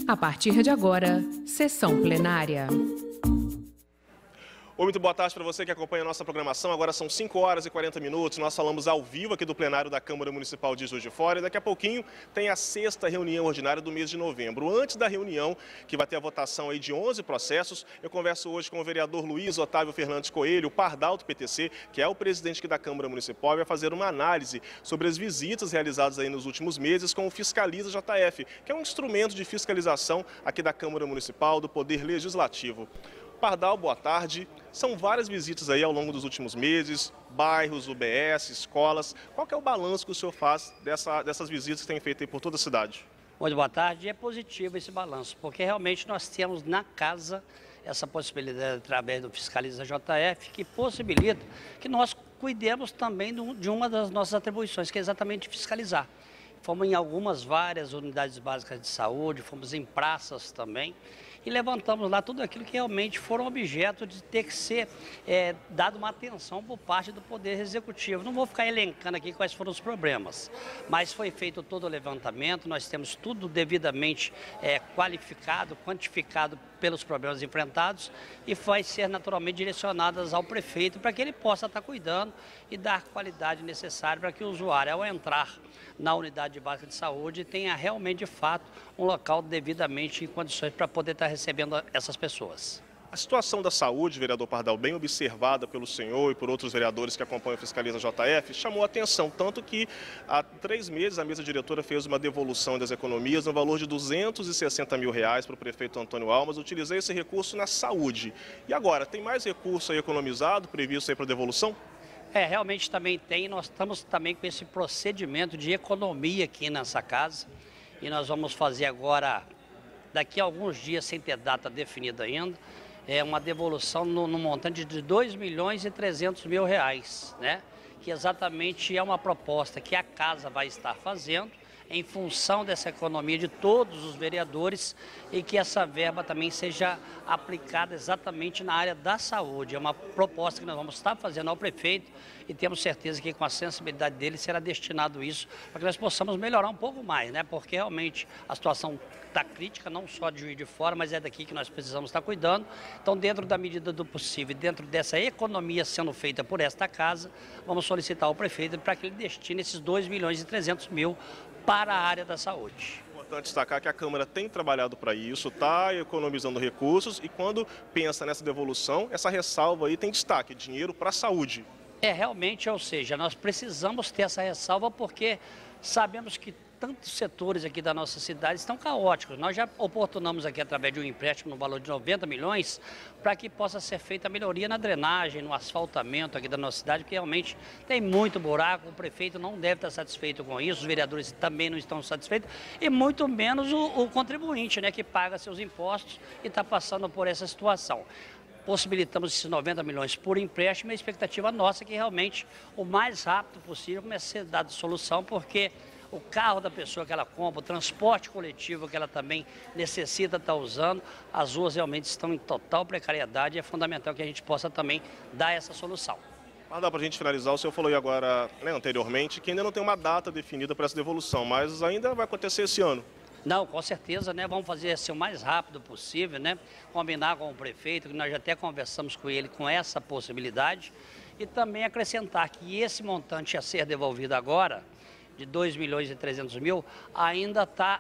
A partir de agora, sessão plenária. Oi, muito boa tarde para você que acompanha a nossa programação. Agora são 5 horas e 40 minutos. Nós falamos ao vivo aqui do plenário da Câmara Municipal de Juiz de Fora. E daqui a pouquinho tem a 6ª reunião ordinária do mês de novembro. Antes da reunião, que vai ter a votação aí de 11 processos, eu converso hoje com o vereador Luiz Otávio Fernandes Coelho, o Pardal do PTC, que é o presidente aqui da Câmara Municipal, e vai fazer uma análise sobre as visitas realizadas aí nos últimos meses com o Fiscaliza JF, que é um instrumento de fiscalização aqui da Câmara Municipal, do Poder Legislativo. Pardal, boa tarde. São várias visitas aí ao longo dos últimos meses, bairros, UBS, escolas. Qual que é o balanço que o senhor faz dessas visitas que tem feito aí por toda a cidade? Muito boa tarde. É positivo esse balanço, porque realmente nós temos na casa essa possibilidade através do Fiscaliza JF, que possibilita que nós cuidemos também de uma das nossas atribuições, que é exatamente fiscalizar. Fomos em várias unidades básicas de saúde, fomos em praças também, e levantamos lá tudo aquilo que realmente foram objeto de ter que ser dado uma atenção por parte do Poder Executivo. Não vou ficar elencando aqui quais foram os problemas, mas foi feito todo o levantamento, nós temos tudo devidamente qualificado, quantificado pelos problemas enfrentados e vai ser naturalmente direcionadas ao prefeito para que ele possa estar cuidando e dar qualidade necessária para que o usuário, ao entrar na unidade básica de saúde, tenha realmente, de fato, um local devidamente em condições para poder estar recebendo essas pessoas. A situação da saúde, vereador Pardal, bem observada pelo senhor e por outros vereadores que acompanham o Fiscaliza JF, chamou a atenção, tanto que há 3 meses a mesa diretora fez uma devolução das economias no valor de R$260 mil para o prefeito Antônio Almas. Utilizei esse recurso na saúde. E agora, tem mais recurso aí economizado, previsto aí para devolução? Realmente também tem, nós estamos também com esse procedimento de economia aqui nessa casa e nós vamos fazer agora, daqui a alguns dias, sem ter data definida ainda, uma devolução no montante de R$2.300.000, né? Que exatamente é uma proposta que a casa vai estar fazendo em função dessa economia de todos os vereadores e que essa verba também seja aplicada exatamente na área da saúde. É uma proposta que nós vamos estar fazendo ao prefeito e temos certeza que com a sensibilidade dele será destinado isso para que nós possamos melhorar um pouco mais, né? Porque realmente a situação está crítica, não só de Juiz de Fora, mas é daqui que nós precisamos estar cuidando. Então, dentro da medida do possível, dentro dessa economia sendo feita por esta casa, vamos solicitar ao prefeito para que ele destine esses R$2.300.000 para a área da saúde. É importante destacar que a Câmara tem trabalhado para isso, está economizando recursos e quando pensa nessa devolução, essa ressalva aí tem destaque, dinheiro para a saúde. Realmente, ou seja, nós precisamos ter essa ressalva porque sabemos que tantos setores aqui da nossa cidade estão caóticos. Nós já oportunamos aqui através de um empréstimo no valor de 90 milhões para que possa ser feita a melhoria na drenagem, no asfaltamento aqui da nossa cidade, porque realmente tem muito buraco, o prefeito não deve estar satisfeito com isso, os vereadores também não estão satisfeitos e muito menos o contribuinte, né, que paga seus impostos e está passando por essa situação. Possibilitamos esses 90 milhões por empréstimo e a expectativa nossa é que realmente o mais rápido possível comece a ser dado solução, porque o carro da pessoa que ela compra, o transporte coletivo que ela também necessita estar usando, as ruas realmente estão em total precariedade e é fundamental que a gente possa também dar essa solução. Mas dá para a gente finalizar, o senhor falou aí agora, né, anteriormente, que ainda não tem uma data definida para essa devolução, mas ainda vai acontecer esse ano. Não, com certeza, né? Vamos fazer assim o mais rápido possível, né? Combinar com o prefeito, que nós já até conversamos com ele com essa possibilidade, e também acrescentar que esse montante a ser devolvido agora, de R$2.300.000, ainda está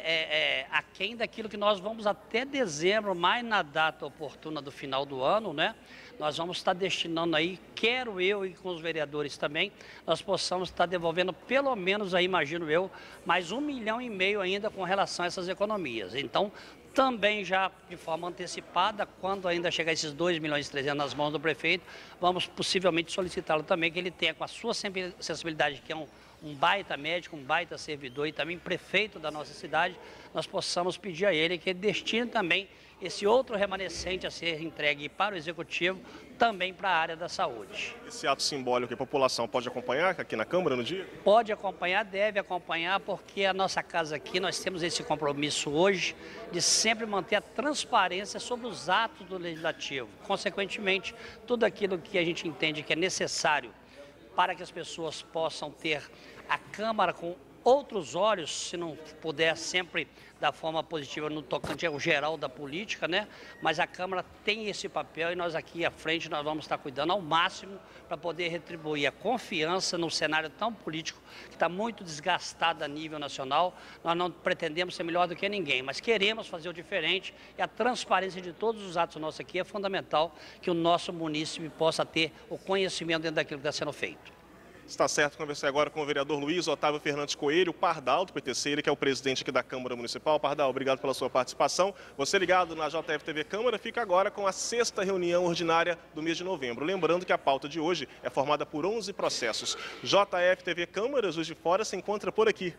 aquém daquilo que nós vamos até dezembro, mais na data oportuna do final do ano, né? Nós vamos estar destinando aí, quero eu e com os vereadores também, nós possamos estar devolvendo pelo menos aí, imagino eu, mais R$1,5 milhão ainda com relação a essas economias. Então, também já de forma antecipada, quando ainda chegar esses R$2.300.000 nas mãos do prefeito, vamos possivelmente solicitá-lo também que ele tenha com a sua sensibilidade, que é um baita médico, um baita servidor e também prefeito da nossa cidade, nós possamos pedir a ele que ele destine também esse outro remanescente a ser entregue para o Executivo, também para a área da saúde. Esse ato simbólico que a população pode acompanhar aqui na Câmara no dia? Pode acompanhar, deve acompanhar, porque a nossa casa aqui, nós temos esse compromisso hoje de sempre manter a transparência sobre os atos do Legislativo. Consequentemente, tudo aquilo que a gente entende que é necessário para que as pessoas possam ter a Câmara com outros olhos, se não puder sempre da forma positiva no tocante ao geral da política, né? Mas a Câmara tem esse papel e nós aqui à frente nós vamos estar cuidando ao máximo para poder retribuir a confiança no cenário tão político que está muito desgastado a nível nacional. Nós não pretendemos ser melhor do que ninguém, mas queremos fazer o diferente e a transparência de todos os atos nossos aqui é fundamental que o nosso munícipe possa ter o conhecimento dentro daquilo que está sendo feito. Está certo, conversei agora com o vereador Luiz Otávio Fernandes Coelho, Pardal, do PTC, ele que é o presidente aqui da Câmara Municipal. Pardal, obrigado pela sua participação. Você ligado na JF TV Câmara, fica agora com a 6ª reunião ordinária do mês de novembro. Lembrando que a pauta de hoje é formada por 11 processos. JF TV Câmara, Juiz de Fora, se encontra por aqui.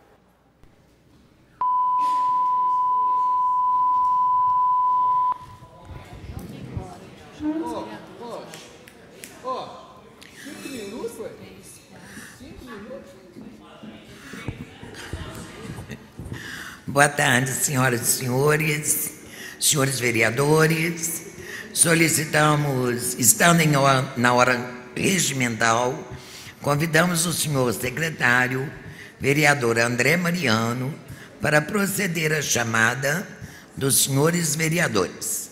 Boa tarde, senhoras e senhores, senhores vereadores. Solicitamos, estando na hora regimental, convidamos o senhor secretário, vereador André Mariano, para proceder à chamada dos senhores vereadores.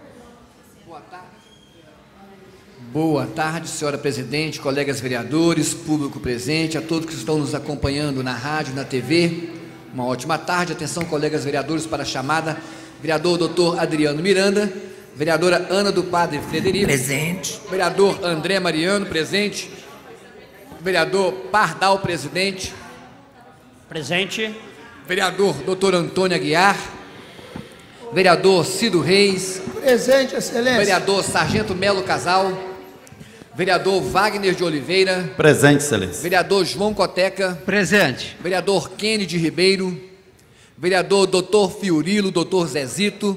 Boa tarde, senhora presidente, colegas vereadores, público presente, a todos que estão nos acompanhando na rádio, na TV. Uma ótima tarde. Atenção, colegas vereadores, para a chamada. Vereador doutor Adriano Miranda, vereadora Ana do Padre Frederico. Presente. Vereador André Mariano, presente. Vereador Pardal, presidente. Presente. Vereador doutor Antônio Aguiar. Vereador Cido Reis. Presente, excelência. Vereador Sargento Melo Casal. Vereador Wagner de Oliveira. Presente, excelência. Vereador João Coteca. Presente. Vereador Kennedy Ribeiro. Vereador doutor Fiorilo, doutor Zezito.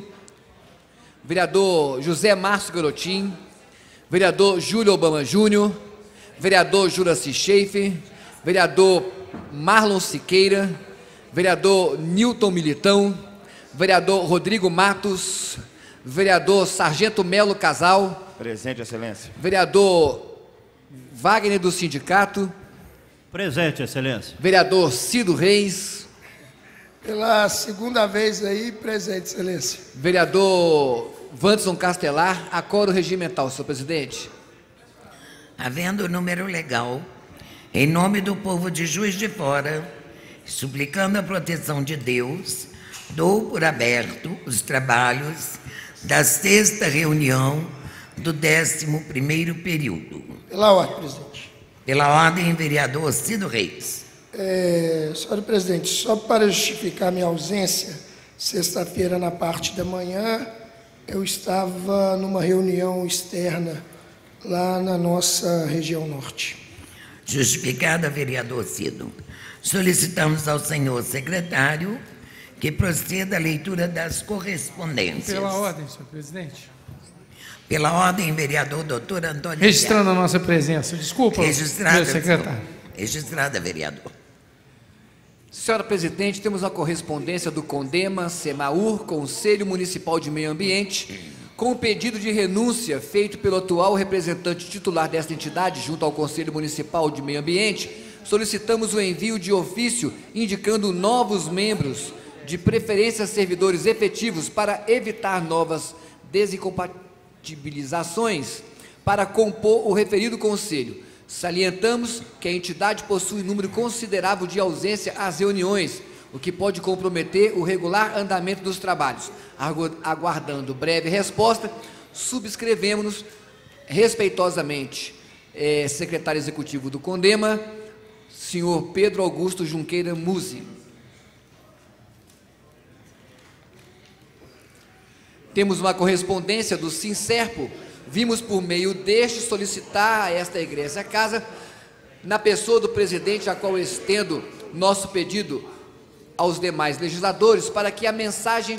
Vereador José Márcio Garotim. Vereador Júlio Obama Júnior. Vereador Juraci Schaefer. Vereador Marlon Siqueira. Vereador Nilton Militão. Vereador Rodrigo Matos. Vereador Sargento Melo Casal. Presente, excelência. Vereador Wagner do Sindicato. Presente, excelência. Vereador Cido Reis. Pela segunda vez aí, presente, excelência. Vereador Wanderson Castelar, acoro regimental, senhor presidente. Havendo o número legal, em nome do povo de Juiz de Fora, suplicando a proteção de Deus, dou por aberto os trabalhos da 6ª reunião do 11º período. Pela ordem, presidente. Pela ordem, vereador Cido Reis. Senhora presidente, só para justificar minha ausência, sexta-feira, na parte da manhã, eu estava numa reunião externa lá na nossa região norte. Justificada, vereador Cido. Solicitamos ao senhor secretário que proceda à leitura das correspondências. Pela ordem, senhor presidente. Pela ordem, vereador doutor Antônio Registrando Aguiar. a nossa presença. Desculpa, Registrada, meu secretário. Registrada, vereador. Senhora presidente, temos a correspondência do CONDEMA, SEMAUR, Conselho Municipal de Meio Ambiente, com o pedido de renúncia feito pelo atual representante titular desta entidade junto ao Conselho Municipal de Meio Ambiente. Solicitamos o envio de ofício indicando novos membros, de preferência servidores efetivos, para evitar novas desincompatibilizações para compor o referido conselho. Salientamos que a entidade possui número considerável de ausência às reuniões, o que pode comprometer o regular andamento dos trabalhos. Aguardando breve resposta, subscrevemos respeitosamente, secretário executivo do CONDEMA, senhor Pedro Augusto Junqueira Musi. Temos uma correspondência do Sincerpo. Vimos por meio deste solicitar a esta egressa casa, na pessoa do presidente, a qual estendo nosso pedido aos demais legisladores, para que a mensagem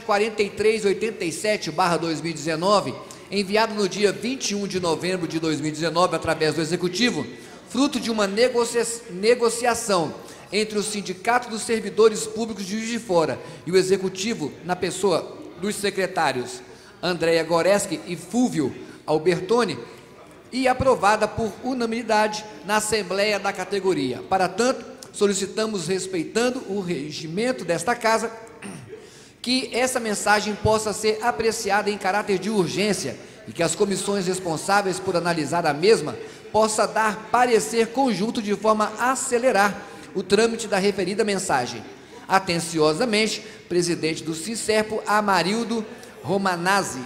4387/2019, enviada no dia 21 de novembro de 2019, através do Executivo, fruto de uma negociação entre o Sindicato dos Servidores Públicos de Juiz de Fora e o Executivo, na pessoa dos secretários Andréia Goreski e Fúvio Albertoni, e aprovada por unanimidade na Assembleia da categoria. Para tanto, solicitamos, respeitando o regimento desta casa, que essa mensagem possa ser apreciada em caráter de urgência e que as comissões responsáveis por analisar a mesma possa dar parecer conjunto de forma a acelerar o trâmite da referida mensagem. Atenciosamente, presidente do Sincerpo, Amarildo Romanazzi.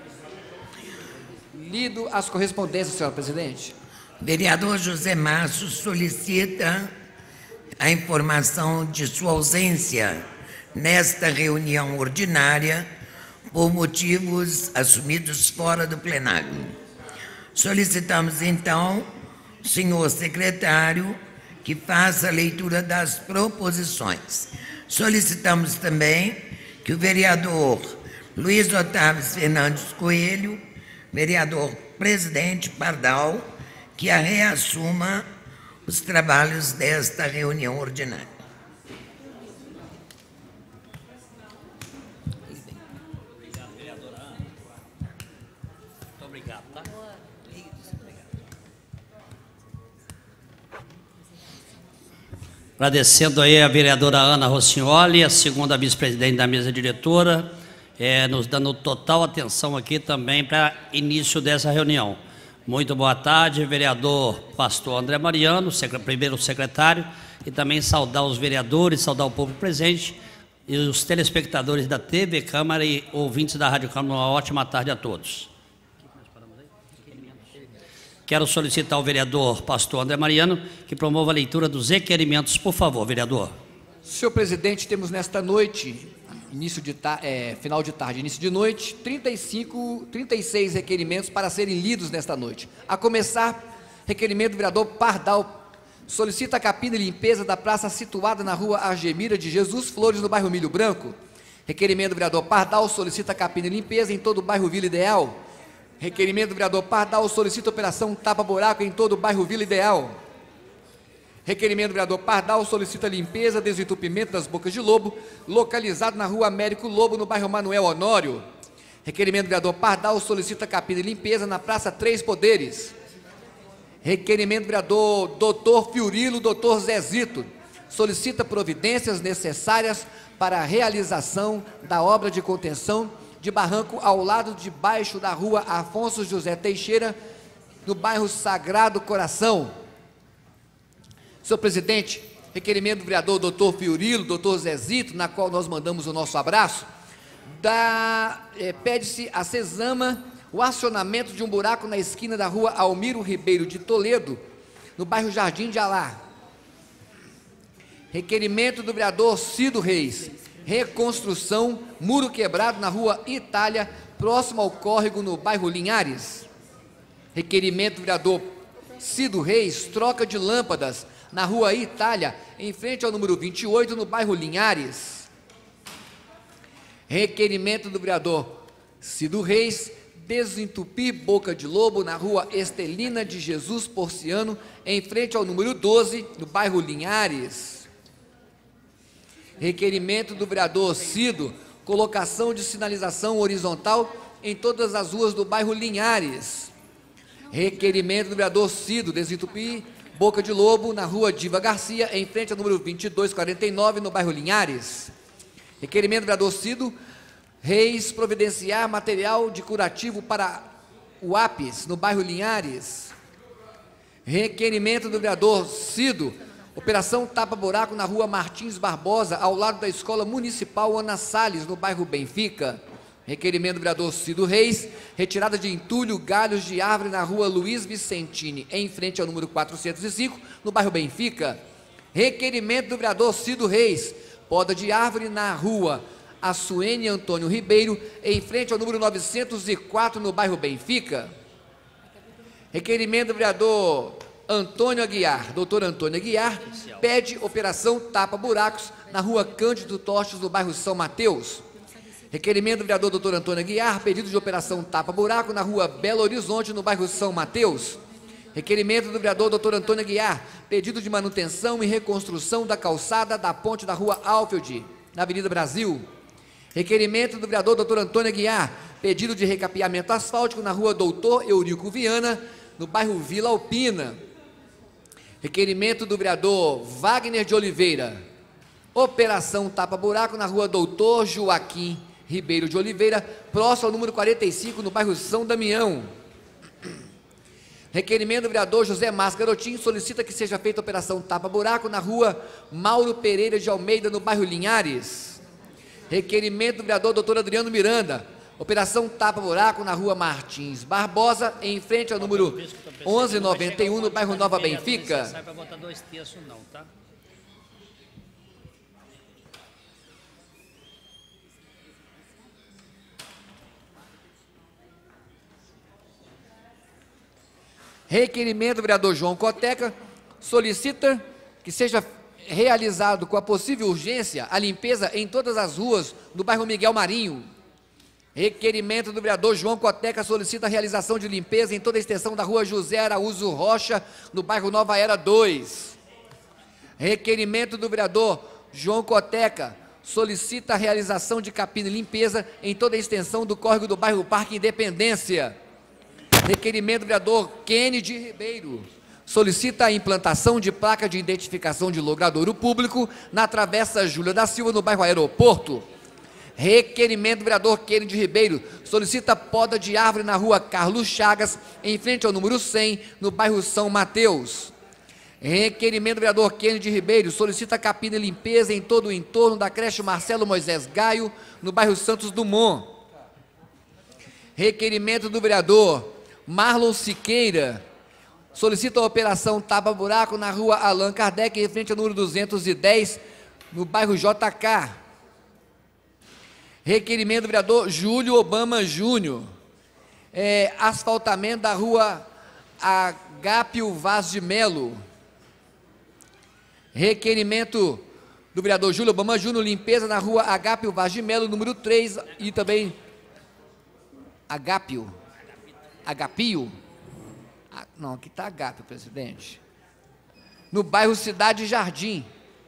Lido as correspondências, senhora presidente. Vereador José Márcio solicita a informação de sua ausência nesta reunião ordinária por motivos assumidos fora do plenário. Solicitamos, então, o senhor secretário que faça a leitura das proposições. Solicitamos também que o vereador Luiz Otávio Fernandes Coelho, vereador presidente Pardal, que a reassuma os trabalhos desta reunião ordinária. Obrigado, vereadora Ana. Muito obrigado, tá? Agradecendo aí a vereadora Ana Rossignoli, a segunda vice-presidente da mesa diretora, nos dando total atenção aqui também para início dessa reunião. Muito boa tarde, vereador pastor André Mariano, primeiro secretário, e também saudar os vereadores, saudar o povo presente e os telespectadores da TV Câmara e ouvintes da Rádio Câmara. Uma ótima tarde a todos. Quero solicitar ao vereador pastor André Mariano que promova a leitura dos requerimentos, por favor, vereador. Senhor presidente, temos nesta noite, final de tarde, início de noite, 36 requerimentos para serem lidos nesta noite. A começar, requerimento do vereador Pardal, solicita a capina e limpeza da praça situada na rua Argemira de Jesus Flores, no bairro Milho Branco. Requerimento do vereador Pardal, solicita a capina e limpeza em todo o bairro Vila Ideal. Requerimento do vereador Pardal, solicita operação tapa-buraco em todo o bairro Vila Ideal. Requerimento do vereador Pardal, solicita limpeza, desentupimento das bocas de lobo, localizado na rua Américo Lobo, no bairro Manuel Honório. Requerimento do vereador Pardal, solicita capina e limpeza na Praça Três Poderes. Requerimento do vereador doutor Fiorilo, doutor Zezito, solicita providências necessárias para a realização da obra de contenção de barranco ao lado de baixo da rua Afonso José Teixeira, no bairro Sagrado Coração. Senhor presidente, requerimento do vereador doutor Fiorilo, doutor Zezito, na qual nós mandamos o nosso abraço, pede-se a Cesama o acionamento de um buraco na esquina da rua Almiro Ribeiro de Toledo, no bairro Jardim de Alá. Requerimento do vereador Cido Reis, reconstrução, muro quebrado na rua Itália, próximo ao córrego no bairro Linhares. Requerimento do vereador Cido Reis, troca de lâmpadas na rua Itália, em frente ao número 28, no bairro Linhares. Requerimento do vereador Cido Reis, desentupir boca de lobo na rua Estelina de Jesus Porciano, em frente ao número 12, no bairro Linhares. Requerimento do vereador Cido, colocação de sinalização horizontal em todas as ruas do bairro Linhares. Requerimento do vereador Cido, desentupir boca de lobo na rua Diva Garcia, em frente ao número 2249, no bairro Linhares. Requerimento do vereador Cido Reis, providenciar material de curativo para o APES, no bairro Linhares. Requerimento do vereador Cido, operação tapa-buraco na rua Martins Barbosa, ao lado da Escola Municipal Ana Salles, no bairro Benfica. Requerimento do vereador Cido Reis, retirada de entulho, galhos de árvore na rua Luiz Vicentini, em frente ao número 405, no bairro Benfica. Requerimento do vereador Cido Reis, poda de árvore na rua Açuene Antônio Ribeiro, em frente ao número 904, no bairro Benfica. Requerimento do vereador Antônio Aguiar, doutor Antônio Aguiar, pede operação tapa-buracos na rua Cândido Tostes, no bairro São Mateus. Requerimento do vereador doutor Antônio Aguiar, pedido de operação tapa-buraco na rua Belo Horizonte, no bairro São Mateus. Requerimento do vereador doutor Antônio Aguiar, pedido de manutenção e reconstrução da calçada da ponte da rua Alfield, na Avenida Brasil. Requerimento do vereador doutor Antônio Aguiar, pedido de recapeamento asfáltico na rua Doutor Eurico Viana, no bairro Vila Alpina. Requerimento do vereador Wagner de Oliveira. Operação tapa-buraco na rua Doutor Joaquim Ribeiro de Oliveira, próximo ao número 45, no bairro São Damião. Requerimento do vereador José Márcio Garotinho, solicita que seja feita a operação tapa-buraco na rua Mauro Pereira de Almeida, no bairro Linhares. Requerimento do vereador Dr. Adriano Miranda, operação tapa-buraco na rua Martins Barbosa, em frente ao número 1191, no bairro Nova Benfica. Não vai botar 2/3 não, tá? Requerimento do vereador João Coteca, solicita que seja realizado com a possível urgência a limpeza em todas as ruas do bairro Miguel Marinho. Requerimento do vereador João Coteca, solicita a realização de limpeza em toda a extensão da rua José Araújo Rocha, no bairro Nova Era 2. Requerimento do vereador João Coteca, solicita a realização de capina e limpeza em toda a extensão do córrego do bairro Parque Independência. Requerimento do vereador Kennedy Ribeiro, solicita a implantação de placa de identificação de logradouro público na Travessa Júlia da Silva, no bairro Aeroporto. Requerimento do vereador Kennedy Ribeiro, solicita poda de árvore na rua Carlos Chagas, em frente ao número 100, no bairro São Mateus. Requerimento do vereador Kennedy Ribeiro, solicita capina e limpeza em todo o entorno da creche Marcelo Moisés Gaio, no bairro Santos Dumont. Requerimento do vereador Marlon Siqueira, solicita a operação tapa-buraco na rua Allan Kardec, em frente ao número 210, no bairro JK. Requerimento do vereador Júlio Obama Júnior, asfaltamento da rua Agápio Vaz de Melo. Requerimento do vereador Júlio Obama Júnior, limpeza na rua Agápio Vaz de Melo, número 3, e também Agapio, não, aqui está Agapio, presidente, no bairro Cidade Jardim.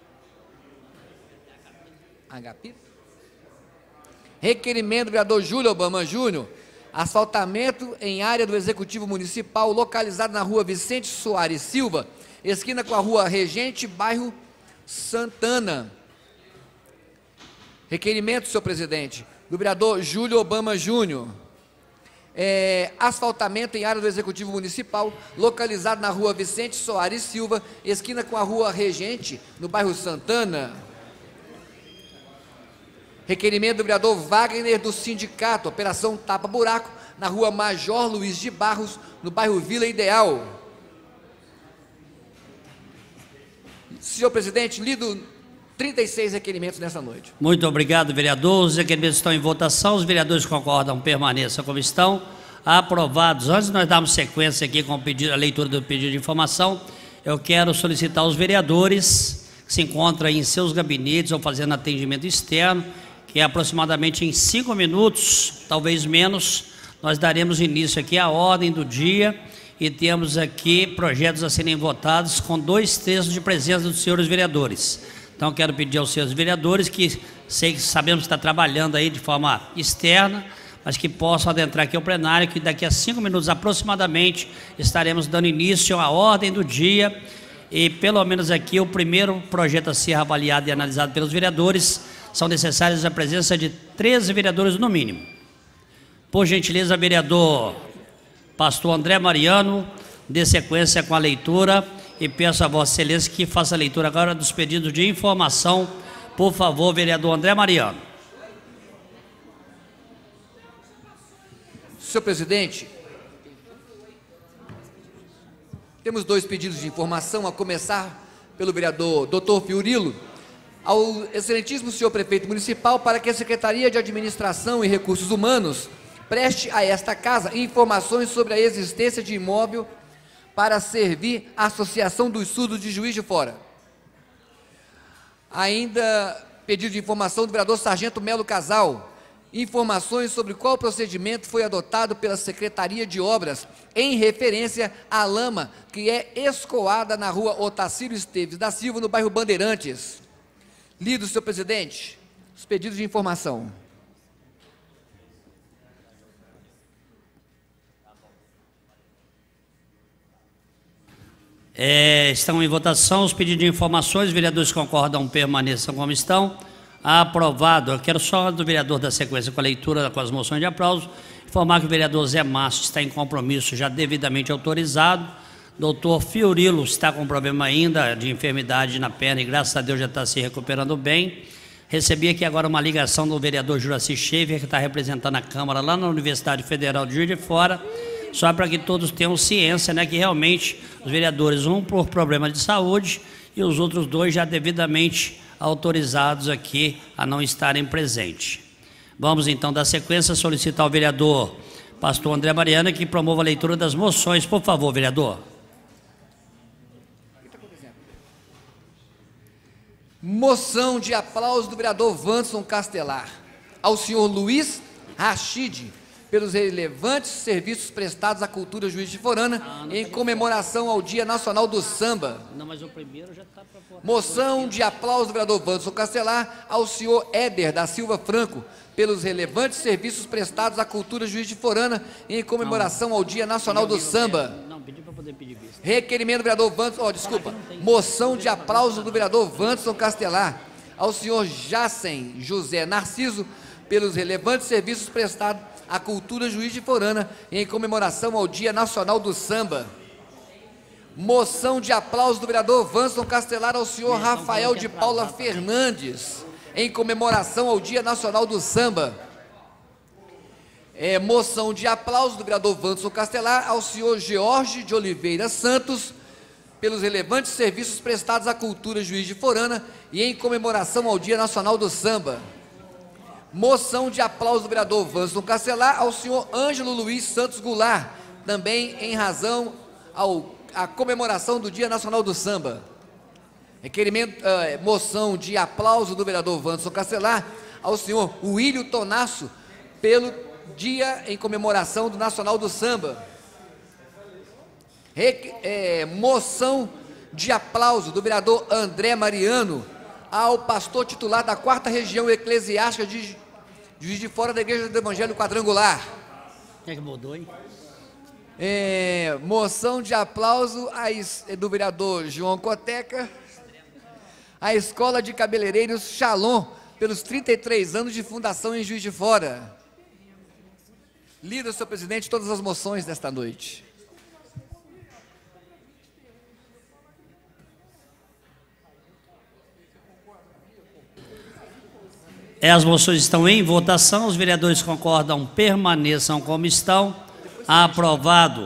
Agapio? Requerimento do vereador Júlio Obama Júnior, asfaltamento em área do Executivo Municipal, localizado na rua Vicente Soares Silva, esquina com a rua Regente, bairro Santana. Requerimento, senhor presidente, do vereador Júlio Obama Júnior, asfaltamento em área do Executivo Municipal, localizado na rua Vicente Soares Silva, esquina com a rua Regente, no bairro Santana. Requerimento do vereador Wagner do Sindicato, operação tapa-buraco, na rua Major Luiz de Barros, no bairro Vila Ideal. Senhor presidente, lido 36 requerimentos nessa noite. Muito obrigado, vereador. Os requerimentos estão em votação. Os vereadores que concordam, permaneçam como estão. Aprovados. Antes de nós darmos sequência aqui com a leitura do pedido de informação, eu quero solicitar aos vereadores que se encontram em seus gabinetes ou fazendo atendimento externo, que aproximadamente em 5 minutos, talvez menos, nós daremos início aqui à ordem do dia e temos aqui projetos a serem votados com 2/3 de presença dos senhores vereadores. Então, quero pedir aos senhores vereadores que sabemos que está trabalhando aí de forma externa, mas que possam adentrar aqui ao plenário, que daqui a 5 minutos aproximadamente estaremos dando início à ordem do dia e pelo menos aqui o primeiro projeto a ser avaliado e analisado pelos vereadores. São necessárias a presença de 13 vereadores no mínimo. Por gentileza, vereador pastor André Mariano, dê sequência com a leitura e peço a Vossa Excelência que faça a leitura agora dos pedidos de informação. Por favor, vereador André Mariano. Senhor presidente, temos 2 pedidos de informação, a começar pelo vereador Dr. Fiorilo, ao excelentíssimo senhor prefeito municipal, para que a Secretaria de Administração e Recursos Humanos preste a esta casa informações sobre a existência de imóvel para servir a Associação dos Surdos de Juiz de Fora. Ainda pedido de informação do vereador Sargento Melo Casal, informações sobre qual procedimento foi adotado pela Secretaria de Obras em referência à lama que é escoada na rua Otacílio Esteves da Silva, no bairro Bandeirantes. Lido, senhor presidente, os pedidos de informação. Estão em votação os pedidos de informações. Os vereadores que concordam permaneçam como estão. Aprovado. Eu quero só do vereador da sequência com a leitura com as moções de aplauso informar que o vereador Zé Márcio está em compromisso já devidamente autorizado. Doutor Fiorilo está com problema ainda de enfermidade na perna e graças a Deus já está se recuperando bem. Recebi aqui agora uma ligação do vereador Juraci Schaefer, que está representando a Câmara lá na Universidade Federal de Juiz de Fora, só para que todos tenham ciência, né, que realmente os vereadores, um por problema de saúde e os outros dois já devidamente autorizados aqui a não estarem presentes. Vamos então dar sequência, solicitar ao vereador pastor André Mariana que promova a leitura das moções. Por favor, vereador. Moção de aplauso do vereador Vanson Castelar ao senhor Luiz Rachid pelos relevantes serviços prestados à cultura Juiz de Fora em comemoração ao Dia Nacional do Samba. Não, mas o primeiro já está para votar. Moção de aplauso do vereador Vanson Castelar ao senhor Éder da Silva Franco pelos relevantes serviços prestados à cultura Juiz de Fora em comemoração ao Dia Nacional do Samba. Não, pedi para poder pedir vista. Requerimento do vereador Vanson, moção de aplauso do vereador Vanson Castelar ao senhor Jacen José Narciso pelos relevantes serviços prestados à cultura Juiz de Fora em comemoração ao Dia Nacional do Samba. Moção de aplauso do vereador Vanson Castelar ao senhor Rafael de Paula Fernandes em comemoração ao Dia Nacional do Samba. Moção de aplauso do vereador Vanson Castelar ao senhor George de Oliveira Santos pelos relevantes serviços prestados à cultura Juiz de Fora e em comemoração ao Dia Nacional do Samba. Moção de aplauso do vereador Vanson Castelar ao senhor Ângelo Luiz Santos Goulart, também em razão à comemoração do Dia Nacional do Samba. Moção de aplauso do vereador Vanson Castelar ao senhor William Tonasso pelo Dia em comemoração do Nacional do Samba. Moção de aplauso do vereador André Mariano ao pastor titular da 4ª Região Eclesiástica de Juiz de Fora da Igreja do Evangelho Quadrangular. Quem é que mudou, hein? Moção de aplauso do vereador João Coteca à Escola de Cabeleireiros Shalom pelos 33 anos de fundação em Juiz de Fora. Lida, senhor presidente, todas as moções desta noite. As moções estão em votação, os vereadores concordam, permaneçam como estão. Aprovado.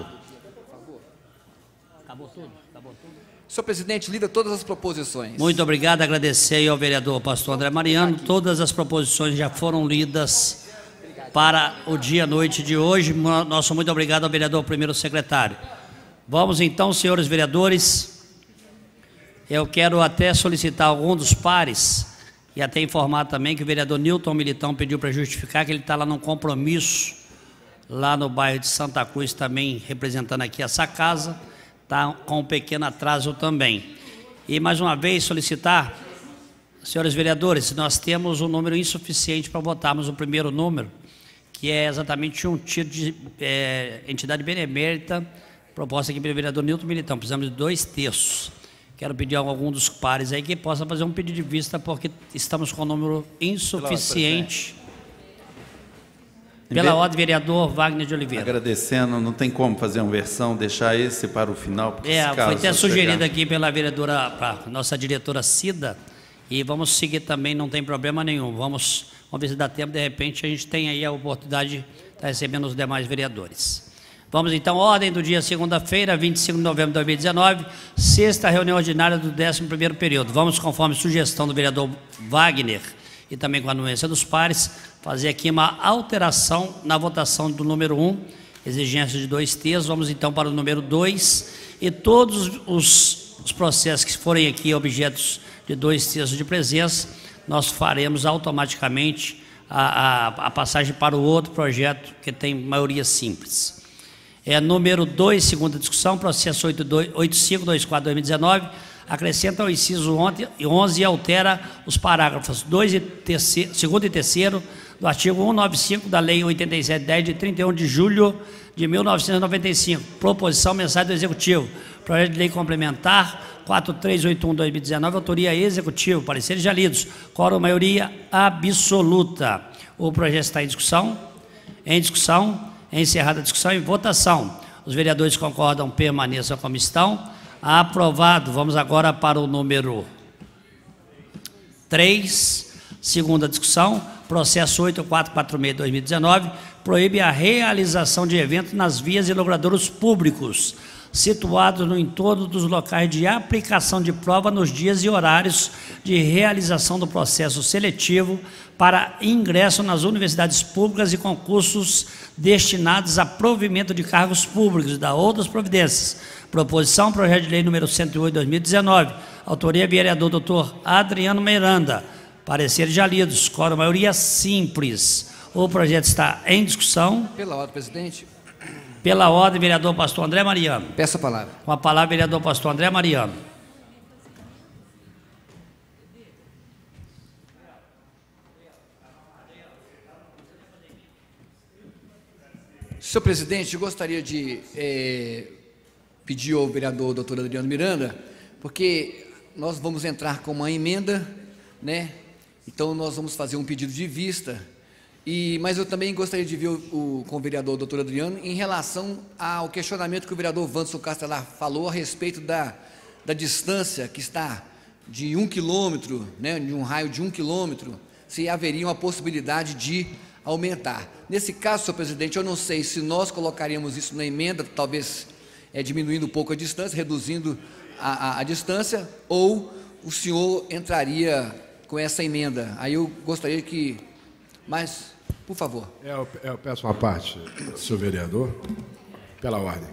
Acabou tudo? Acabou tudo? Senhor presidente, lida todas as proposições. Muito obrigado, agradecer aí ao vereador pastor André Mariano. Todas as proposições já foram lidas para o dia-noite de hoje. Nosso muito obrigado ao vereador primeiro secretário. Vamos então, senhores vereadores, eu quero até solicitar algum dos pares e até informar também que o vereador Nilton Militão pediu para justificar que ele está lá num compromisso, lá no bairro de Santa Cruz, também representando aqui essa casa, está com um pequeno atraso também. E mais uma vez solicitar, senhores vereadores, nós temos um número insuficiente para votarmos o primeiro número, que é exatamente um título de entidade benemérita, proposta aqui pelo vereador Nilton Militão. Precisamos de 2/3. Quero pedir a algum dos pares aí que possa fazer um pedido de vista, porque estamos com um número insuficiente. Pela ordem, vereador Wagner de Oliveira. Agradecendo, não tem como fazer uma versão, deixar esse para o final. Foi até sugerido aqui pela vereadora, nossa diretora Cida, e vamos seguir também, não tem problema nenhum. Vamos ver se dá tempo, de repente a gente tem aí a oportunidade de estar recebendo os demais vereadores. Vamos então, ordem do dia segunda-feira, 25 de novembro de 2019, sexta reunião ordinária do 11º período. Vamos, conforme sugestão do vereador Wagner e também com a anuência dos pares, fazer aqui uma alteração na votação do número 1, exigência de 2/3. Vamos então para o número 2 e todos os processos que forem aqui objetos de 2/3 de presença, nós faremos automaticamente a passagem para o outro projeto que tem maioria simples. Número 2, segunda discussão, processo 8524/2019, acrescenta o inciso 11 e altera os parágrafos 2 e 2º e 3º do artigo 195 da Lei 8710 de 31 de julho de 1995, proposição mensagem do Executivo, Projeto de Lei Complementar 4381/2019, autoria executiva, pareceres já lidos, quórum maioria absoluta. O projeto está em discussão. Encerrada a discussão e votação. Os vereadores concordam, permaneçam como estão. Aprovado. Vamos agora para o número 3, segunda discussão, processo 8446/2019, proíbe a realização de eventos nas vias e logradouros públicos, situados no entorno dos locais de aplicação de prova nos dias e horários de realização do processo seletivo para ingresso nas universidades públicas e concursos destinados a provimento de cargos públicos e da outras providências. Proposição, projeto de lei número 108/2019, autoria vereador Dr. Adriano Miranda, pareceres já lidos, quórum maioria simples. O projeto está em discussão. Pela ordem, presidente. Pela ordem, vereador pastor André Mariano. Peço a palavra. Com a palavra, vereador pastor André Mariano. Senhor presidente, eu gostaria de pedir ao vereador doutor Adriano Miranda, porque nós vamos entrar com uma emenda, né? Então nós vamos fazer um pedido de vista, mas eu também gostaria de ver com o vereador doutor Adriano em relação ao questionamento que o vereador Wanderson Castelar falou a respeito da distância que está de 1 quilômetro, né, de um raio de 1 quilômetro, se haveria uma possibilidade de aumentar. Nesse caso, senhor presidente, eu não sei se nós colocaríamos isso na emenda, talvez diminuindo um pouco a distância, reduzindo a distância, ou o senhor entraria com essa emenda. Aí eu gostaria que... Mas, por favor. Eu peço uma parte, senhor vereador, pela ordem.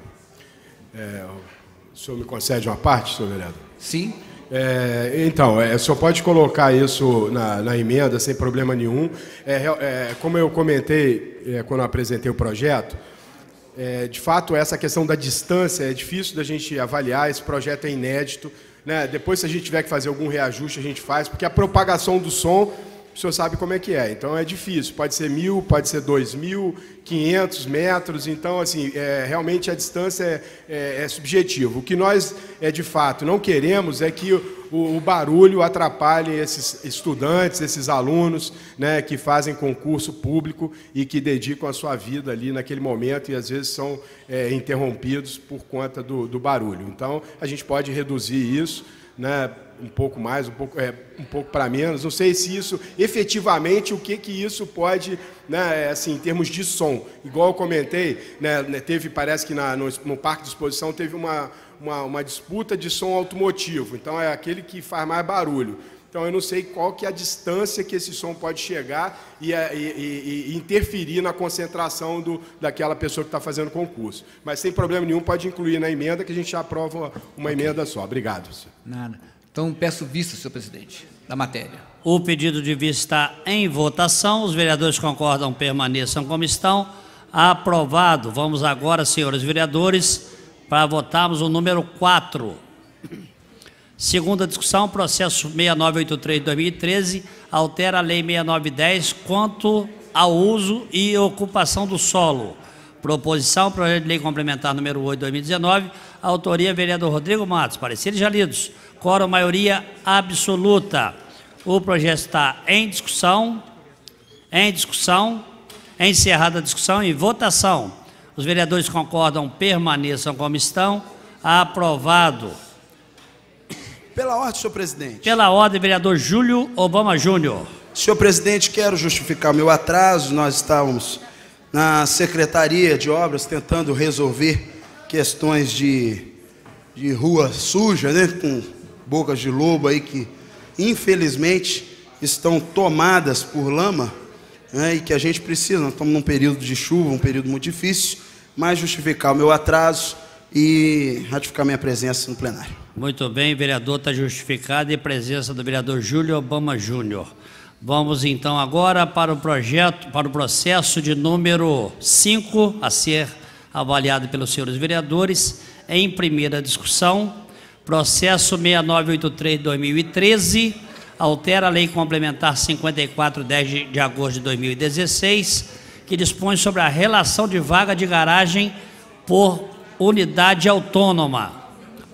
O senhor me concede uma parte, senhor vereador? Sim. Então, o senhor pode colocar isso na emenda sem problema nenhum. Como eu comentei quando eu apresentei o projeto, de fato, essa questão da distância é difícil da gente avaliar, esse projeto é inédito, né? Depois, se a gente tiver que fazer algum reajuste, a gente faz, porque a propagação do som, o senhor sabe como é que é. Então, é difícil, pode ser 1.000, pode ser 2.500 metros, então, assim, realmente a distância é subjetiva. O que nós, de fato, não queremos é que o barulho atrapalhe esses estudantes, esses alunos, né, que fazem concurso público e que dedicam a sua vida ali naquele momento e, às vezes, são interrompidos por conta do barulho. Então, a gente pode reduzir isso, né, um pouco mais, um pouco para menos. Não sei se isso, efetivamente, o que isso pode, né, assim, em termos de som. Igual eu comentei, né, parece que no Parque de Exposição teve uma disputa de som automotivo. Então, é aquele que faz mais barulho. Então, eu não sei qual que é a distância que esse som pode chegar e interferir na concentração daquela pessoa que está fazendo concurso. Mas, sem problema nenhum, pode incluir na emenda, que a gente já aprova uma emenda só. Obrigado, senhor. Nada. Então, peço vista, senhor presidente, da matéria. O pedido de vista está em votação. Os vereadores concordam, permaneçam como estão. Aprovado. Vamos agora, senhores vereadores, para votarmos o número 4. Segunda discussão, processo 6983 de 2013, altera a Lei 6910 quanto ao uso e ocupação do solo. Proposição, projeto de lei complementar número 8 de 2019, autoria vereador Rodrigo Matos, pareceres já lidos, quórum maioria absoluta. O projeto está em discussão, encerrada a discussão e votação. Os vereadores concordam, permaneçam como estão. Aprovado. Pela ordem, senhor presidente. Pela ordem, vereador Júlio Obama Júnior. Senhor presidente, quero justificar o meu atraso. Nós estávamos na Secretaria de Obras tentando resolver questões de rua suja, né, com bocas de lobo aí que, infelizmente, estão tomadas por lama, né, e que a gente precisa. Nós estamos num período de chuva, um período muito difícil, mas justificar o meu atraso e ratificar minha presença no plenário. Muito bem, vereador, está justificado e presença do vereador Júlio Obama Júnior. Vamos então agora para o processo de número 5, a ser avaliado pelos senhores vereadores, em primeira discussão, processo 6983 de 2013, altera a Lei Complementar 5410 de agosto de 2016, que dispõe sobre a relação de vaga de garagem por unidade autônoma.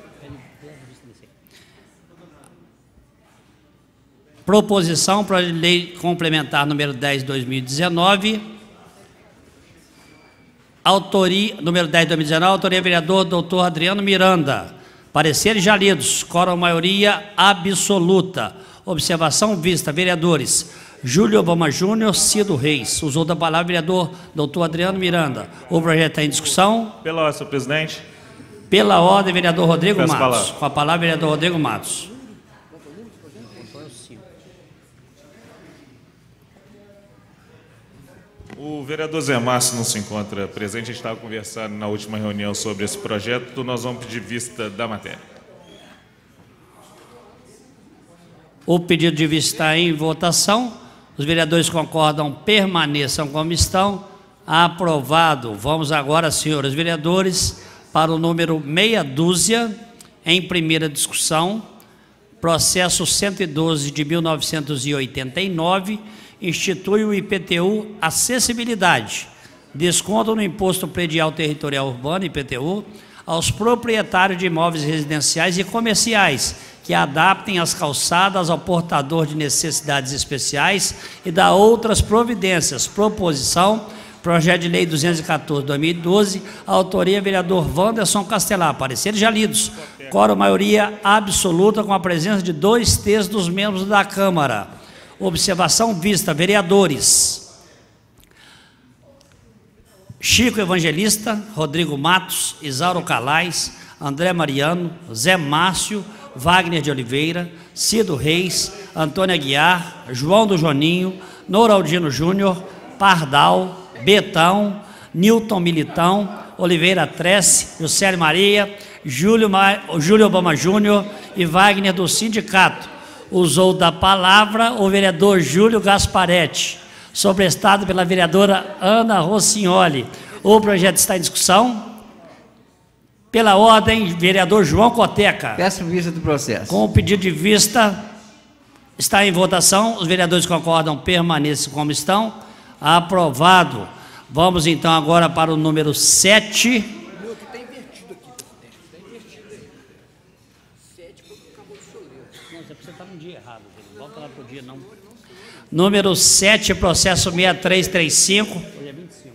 Proposição, projeto de lei complementar número 10/2019. Autoria, número 10/2019, autoria vereador doutor Adriano Miranda. Pareceres já lidos, quórum maioria absoluta. Observação vista, vereadores Júlio Obama Júnior, Cido Reis. Usou da palavra vereador doutor Adriano Miranda. O projeto está em discussão. Pela ordem, senhor presidente. Pela ordem, vereador Rodrigo Peço Matos. Com a palavra, vereador Rodrigo Matos. O vereador Zé Márcio não se encontra presente. A gente estava conversando na última reunião sobre esse projeto. Nós vamos pedir vista da matéria. O pedido de vista está em votação. Os vereadores concordam, permaneçam como estão. Aprovado. Vamos agora, senhores vereadores, para o número meia dúzia, em primeira discussão. Processo 112 de 1989. Institui o IPTU Acessibilidade, desconto no Imposto Predial Territorial Urbano, IPTU, aos proprietários de imóveis residenciais e comerciais que adaptem as calçadas ao portador de necessidades especiais e da outras providências. Proposição, projeto de lei 214/2012, autoria vereador Wanderson Castelar. Pareceres já lidos. Quórum maioria absoluta com a presença de 2/3 dos membros da Câmara. Observação vista, vereadores Chico Evangelista, Rodrigo Matos, Isauro Calais, André Mariano, Zé Márcio, Wagner de Oliveira, Cido Reis, Antônio Aguiar, João do Joninho, Noraldino Júnior, Pardal, Betão, Nilton Militão, Oliveira Trece, Juscelio Maria, Júlio Obama Júnior e Wagner do Sindicato. Usou da palavra o vereador Júlio Gasparetti, sobrestado pela vereadora Ana Rossignoli. O projeto está em discussão. Pela ordem, vereador João Coteca. Peço vista do processo. Com o pedido de vista, está em votação. Os vereadores concordam, permaneçam como estão. Aprovado. Vamos então agora para o número 7. Número 7, processo 6335. Hoje é 25.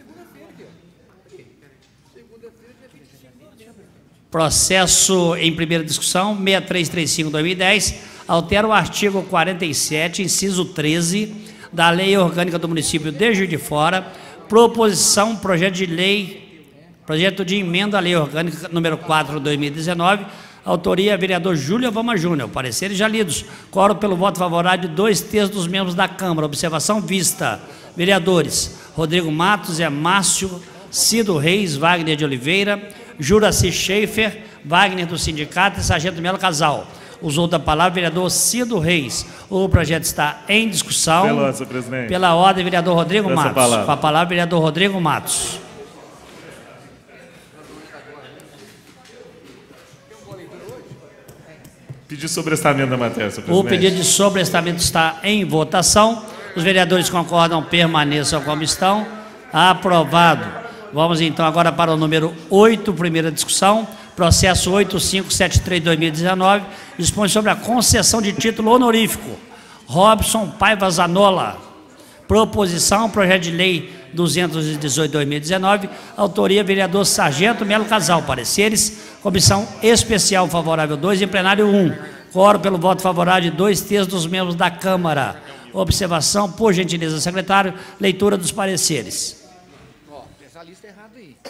Processo em primeira discussão, 6335/2010, altera o artigo 47, inciso 13, da Lei Orgânica do Município de Juiz de Fora. Proposição, projeto de lei, projeto de emenda à Lei Orgânica número 4/2019, autoria vereador Júlio Obama Júnior. Pareceres já lidos. Quórum pelo voto favorável de 2/3 dos membros da Câmara. Observação vista. Vereadores Rodrigo Matos, Zé Márcio, Cido Reis, Wagner de Oliveira, Juraci Schaefer, Wagner do Sindicato e Sargento Melo Casal. Usou da palavra vereador Cido Reis. O projeto está em discussão. Pela ordem, senhor presidente. Pela ordem, vereador Rodrigo Matos. Palavra. Com a palavra, vereador Rodrigo Matos. Pedir sobrestamento da matéria, senhor presidente. O pedido de sobrestamento está em votação. Os vereadores concordam, permaneçam como estão. Aprovado. Vamos então agora para o número 8, primeira discussão. Processo 8573/2019, dispõe sobre a concessão de título honorífico. Robson Paiva Zanola. Proposição, projeto de lei 218/2019, autoria vereador Sargento Melo Casal. Pareceres, comissão especial favorável 2 e plenário 1. Quórum pelo voto favorável de 2/3 dos membros da Câmara. Observação, por gentileza, secretário, leitura dos pareceres. Ó, essa lista é errada aí.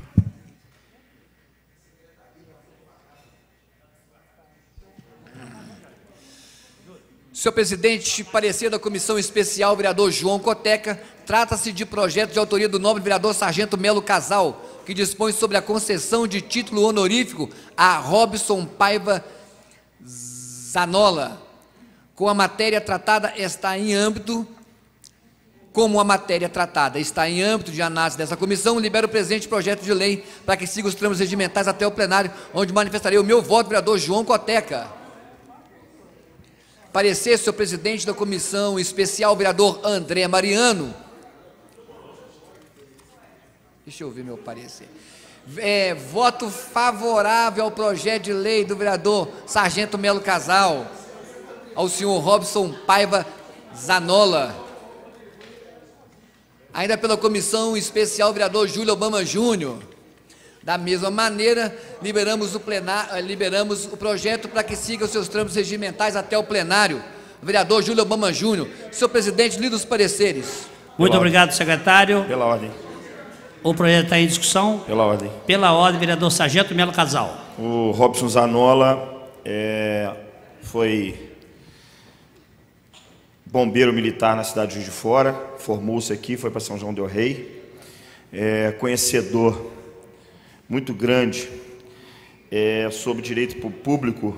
Senhor presidente, parecer da comissão especial, vereador João Coteca, trata-se de projeto de autoria do nobre vereador Sargento Melo Casal, que dispõe sobre a concessão de título honorífico a Robson Paiva Zanola. Como a matéria tratada está em âmbito de análise dessa comissão, libero o presente projeto de lei para que siga os trâmites regimentais até o plenário, onde manifestarei o meu voto, vereador João Coteca. Parecer, senhor presidente da comissão especial, vereador André Mariano. Deixa eu ver meu parecer. Voto favorável ao projeto de lei do vereador Sargento Melo Casal. ao senhor Robson Paiva Zanola. Ainda pela comissão especial, vereador Júlio Obama Júnior. Da mesma maneira, liberamos o projeto para que siga os seus trâmites regimentais até o plenário. Vereador Júlio Obama Júnior. Senhor presidente, lido os pareceres. Muito obrigado, secretário. Pela ordem. O projeto está em discussão. Pela ordem. Pela ordem, vereador Sargento Melo Casal. O Robson Zanola foi bombeiro militar na cidade de Juiz de Fora, formou-se aqui, foi para São João del Rei, conhecedor muito grande sobre direito público,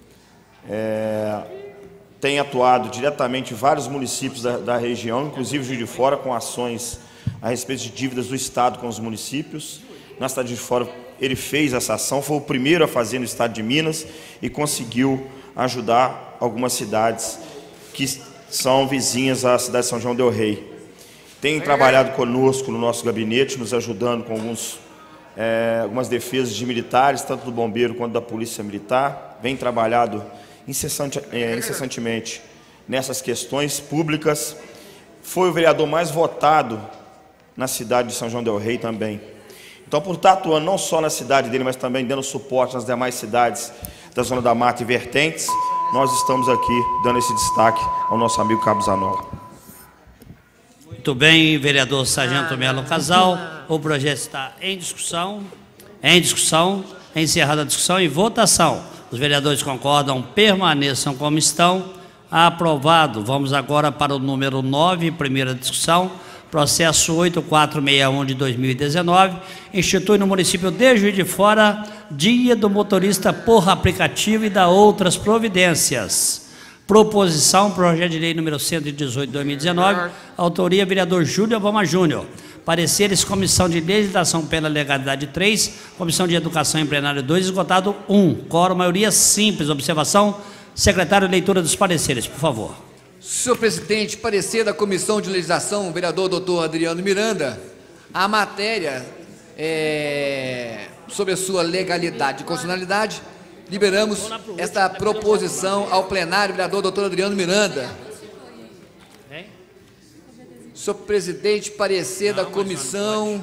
tem atuado diretamente em vários municípios da região, inclusive Juiz de Fora, com ações a respeito de dívidas do Estado com os municípios. Na cidade de Juiz de Fora, ele fez essa ação, foi o primeiro a fazer no estado de Minas e conseguiu ajudar algumas cidades que são vizinhas à cidade de São João del Rei. Tem trabalhado conosco no nosso gabinete, nos ajudando com algumas defesas de militares, tanto do bombeiro quanto da polícia militar. Vem trabalhado incessantemente nessas questões públicas. Foi o vereador mais votado na cidade de São João del Rei também. Então, por estar atuando não só na cidade dele, mas também dando suporte nas demais cidades da Zona da Mata e vertentes, nós estamos aqui dando esse destaque ao nosso amigo Cabo Zanola. Muito bem, vereador Sargento Melo Casal. O projeto está em discussão. Encerrada a discussão e votação. Os vereadores concordam, permaneçam como estão. Aprovado. Vamos agora para o número 9, primeira discussão. Processo 8461 de 2019, institui no município de Juiz de Fora Dia do Motorista por aplicativo e dá outras providências. Proposição, projeto de lei número 118 de 2019, autoria vereador Júlio Obama Júnior. Pareceres, Comissão de Legislação pela Legalidade 3, Comissão de Educação em Plenário 2, esgotado 1. Quórum, maioria simples. Observação, secretário, leitura dos pareceres, por favor. Senhor presidente, parecer da Comissão de Legislação, vereador doutor Adriano Miranda, a matéria sobre a sua legalidade e constitucionalidade, liberamos esta proposição ao plenário, vereador doutor Adriano Miranda. Senhor presidente, parecer da comissão...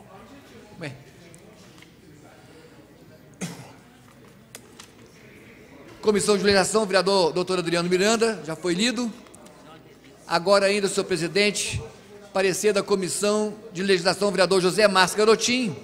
Comissão de Legislação, vereador doutor Adriano Miranda, já foi lido. Agora ainda, senhor presidente, parecer da Comissão de Legislação, vereador José Márcio Garotinho.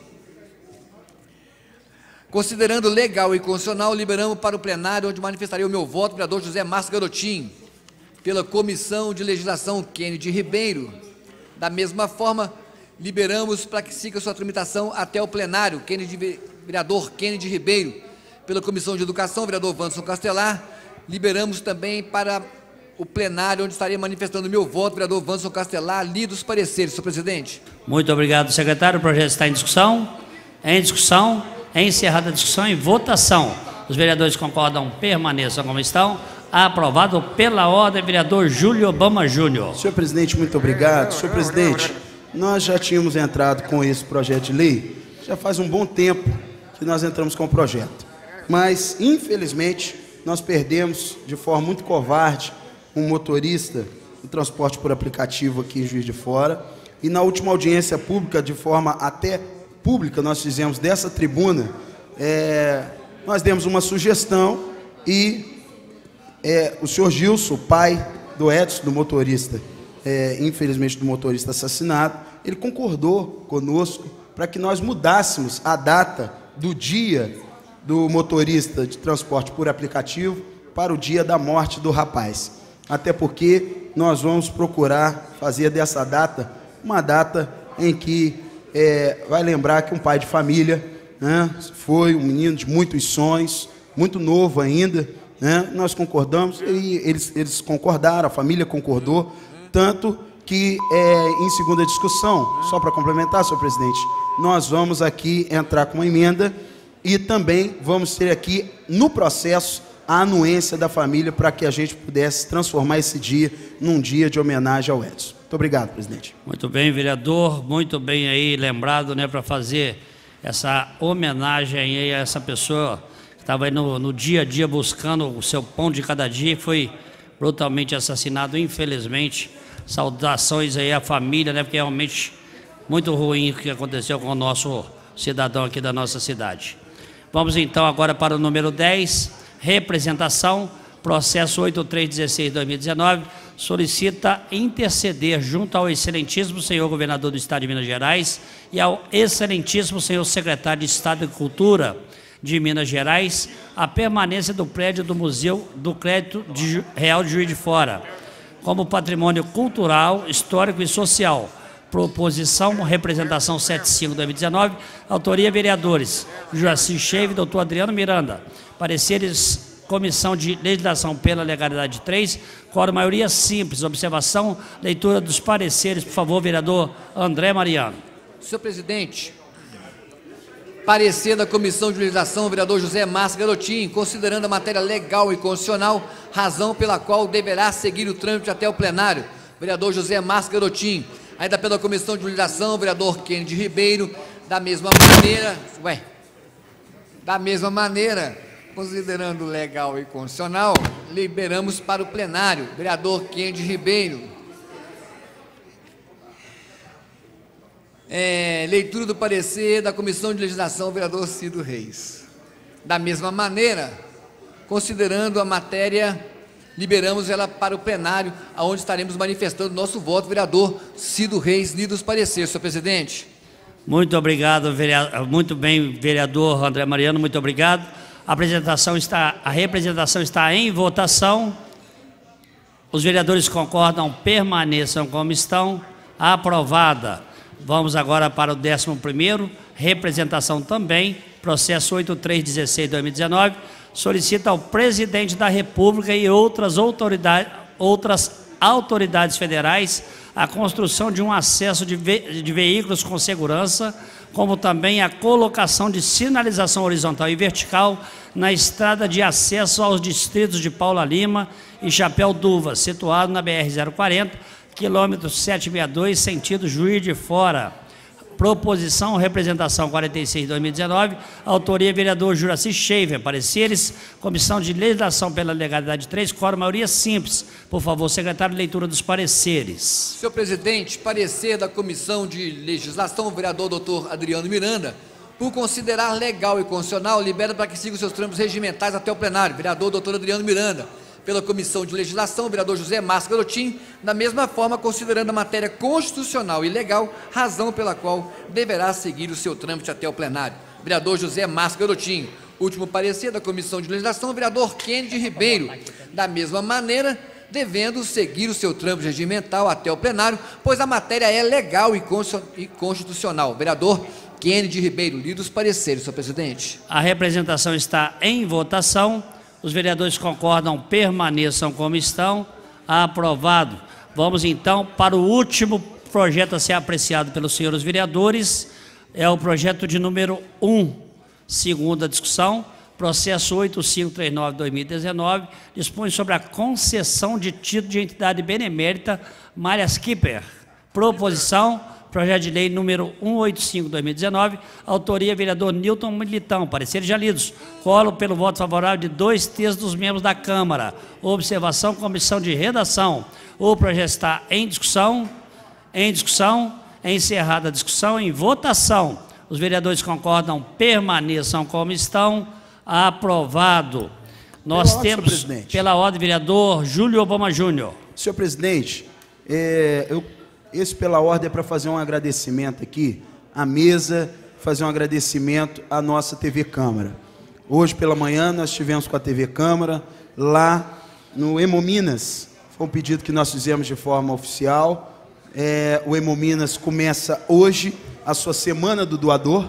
Considerando legal e constitucional, liberamos para o plenário, onde manifestarei o meu voto, vereador José Márcio Garotinho. Pela Comissão de Legislação, Kennedy Ribeiro. Da mesma forma, liberamos para que siga sua tramitação até o plenário, vereador Kennedy Ribeiro. Pela Comissão de Educação, vereador Wanderson Castelar. Liberamos também para o plenário, onde estarei manifestando o meu voto, vereador Wanderson Castelar, lido os pareceres, senhor presidente. Muito obrigado, secretário. O projeto está em discussão. É encerrada a discussão e votação. Os vereadores concordam, permaneçam como estão. Aprovado pela ordem, vereador Júlio Obama Júnior. Senhor presidente, muito obrigado. Senhor presidente, nós já tínhamos entrado com esse projeto de lei, já faz um bom tempo que nós entramos com o projeto. Mas, infelizmente, nós perdemos de forma muito covarde um motorista do transporte por aplicativo aqui em Juiz de Fora. E na última audiência pública, de forma até pública, nós fizemos dessa tribuna, nós demos uma sugestão e o senhor Gilson, o pai do Edson, do motorista, infelizmente do motorista assassinado, ele concordou conosco para que nós mudássemos a data do dia do motorista de transporte por aplicativo para o dia da morte do rapaz. Até porque nós vamos procurar fazer dessa data uma data em que vai lembrar que um pai de família, né, foi um menino de muitos sonhos, muito novo ainda, né, nós concordamos e eles concordaram, a família concordou, tanto que em segunda discussão, só para complementar, senhor presidente, nós vamos aqui entrar com uma emenda e também vamos ter aqui no processo a anuência da família para que a gente pudesse transformar esse dia num dia de homenagem ao Edson. Muito obrigado, presidente. Muito bem, vereador, muito bem aí lembrado, né, para fazer essa homenagem aí a essa pessoa que estava aí no dia a dia buscando o seu pão de cada dia e foi brutalmente assassinado, infelizmente. Saudações aí à família, né? Porque é realmente muito ruim o que aconteceu com o nosso cidadão aqui da nossa cidade. Vamos então agora para o número 10, representação, processo 8316-2019, solicita interceder junto ao excelentíssimo senhor governador do Estado de Minas Gerais e ao excelentíssimo senhor secretário de Estado de Cultura de Minas Gerais a permanência do prédio do Museu do Crédito Real de Juiz de Fora como patrimônio cultural, histórico e social. Proposição, representação 75-2019, autoria vereadores Juraci Cheve e doutor Adriano Miranda. Pareceres, Comissão de Legislação pela Legalidade 3, quórum maioria simples. Observação, leitura dos pareceres, por favor, vereador André Mariano. Senhor presidente, parecer da Comissão de Legislação, o vereador José Márcio Garotinho, considerando a matéria legal e constitucional, razão pela qual deverá seguir o trâmite até o plenário. Vereador José Márcio Garotinho. Ainda pela Comissão de Legislação, o vereador Kennedy Ribeiro, da mesma maneira, considerando legal e constitucional, liberamos para o plenário. Vereador Kennedy Ribeiro. Leitura do parecer da Comissão de Legislação, o vereador Cido Reis. Da mesma maneira, considerando a matéria, liberamos ela para o plenário, aonde estaremos manifestando nosso voto. Vereador Cido Reis, lido os pareceres, senhor presidente. Muito obrigado, muito bem, vereador André Mariano, muito obrigado. A representação está em votação. Os vereadores concordam, permaneçam como estão. Aprovada. Vamos agora para o 11º, representação também, processo 8316-2019, solicita ao presidente da República e outras autoridades federais a construção de um acesso de veículos com segurança, como também a colocação de sinalização horizontal e vertical na estrada de acesso aos distritos de Paula Lima e Chapéu d'Uva, situado na BR-040, quilômetro 762, sentido Juiz de Fora. Proposição, representação 46-2019, autoria vereador Juraci Cheve. Pareceres, Comissão de Legislação pela Legalidade 3, quórum maioria simples. Por favor, secretário, leitura dos pareceres. Senhor presidente, parecer da Comissão de Legislação, o vereador doutor Adriano Miranda, por considerar legal e constitucional, libera para que siga os seus trâmites regimentais até o plenário. Vereador doutor Adriano Miranda. Pela Comissão de Legislação, o vereador José Márcio Garotinho, da mesma forma, considerando a matéria constitucional e legal, razão pela qual deverá seguir o seu trâmite até o plenário. Vereador José Márcio Garotinho. Último parecer da Comissão de Legislação, o vereador Kennedy Ribeiro, da mesma maneira, devendo seguir o seu trâmite regimental até o plenário, pois a matéria é legal e constitucional. Vereador Kennedy Ribeiro, lido os pareceres, senhor presidente. A representação está em votação. Os vereadores concordam, permaneçam como estão. Aprovado. Vamos então para o último projeto a ser apreciado pelos senhores vereadores. É o projeto de número 1, segunda discussão, processo 8539-2019, dispõe sobre a concessão de título de entidade benemérita Malha Skipper. Proposição, projeto de lei número 185-2019, autoria vereador Nilton Militão, pareceres já lidos, colo pelo voto favorável de 2/3 dos membros da Câmara. Observação, comissão de redação. O projeto está em discussão, encerrada a discussão, em votação. Os vereadores concordam, permaneçam como estão. Aprovado. Nós temos, pela ordem, vereador Júlio Obama Júnior. Senhor presidente, esse pela ordem é para fazer um agradecimento aqui à mesa, fazer um agradecimento à nossa TV Câmara. Hoje pela manhã nós estivemos com a TV Câmara lá no Hemominas. Foi um pedido que nós fizemos de forma oficial. O Hemominas começa hoje a sua semana do doador.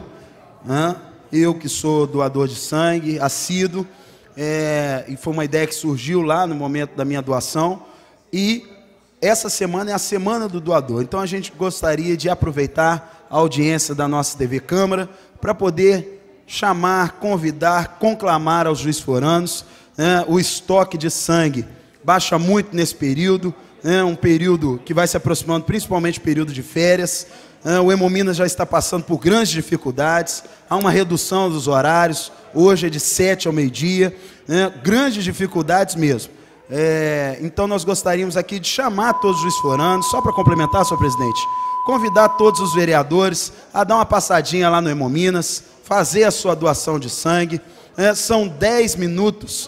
Eu que sou doador de sangue, assíduo, e foi uma ideia que surgiu lá no momento da minha doação. E essa semana é a semana do doador. Então a gente gostaria de aproveitar a audiência da nossa TV Câmara para poder chamar, convidar, conclamar aos juiz-foranos. O estoque de sangue baixa muito nesse período, um período que vai se aproximando, principalmente o período de férias. O Hemominas já está passando por grandes dificuldades, há uma redução dos horários, hoje é de 7 ao meio-dia, grandes dificuldades mesmo. Então nós gostaríamos aqui de chamar todos os juiz-foranos, só para complementar, senhor presidente, convidar todos os vereadores a dar uma passadinha lá no Hemominas, fazer a sua doação de sangue. São 10 minutos,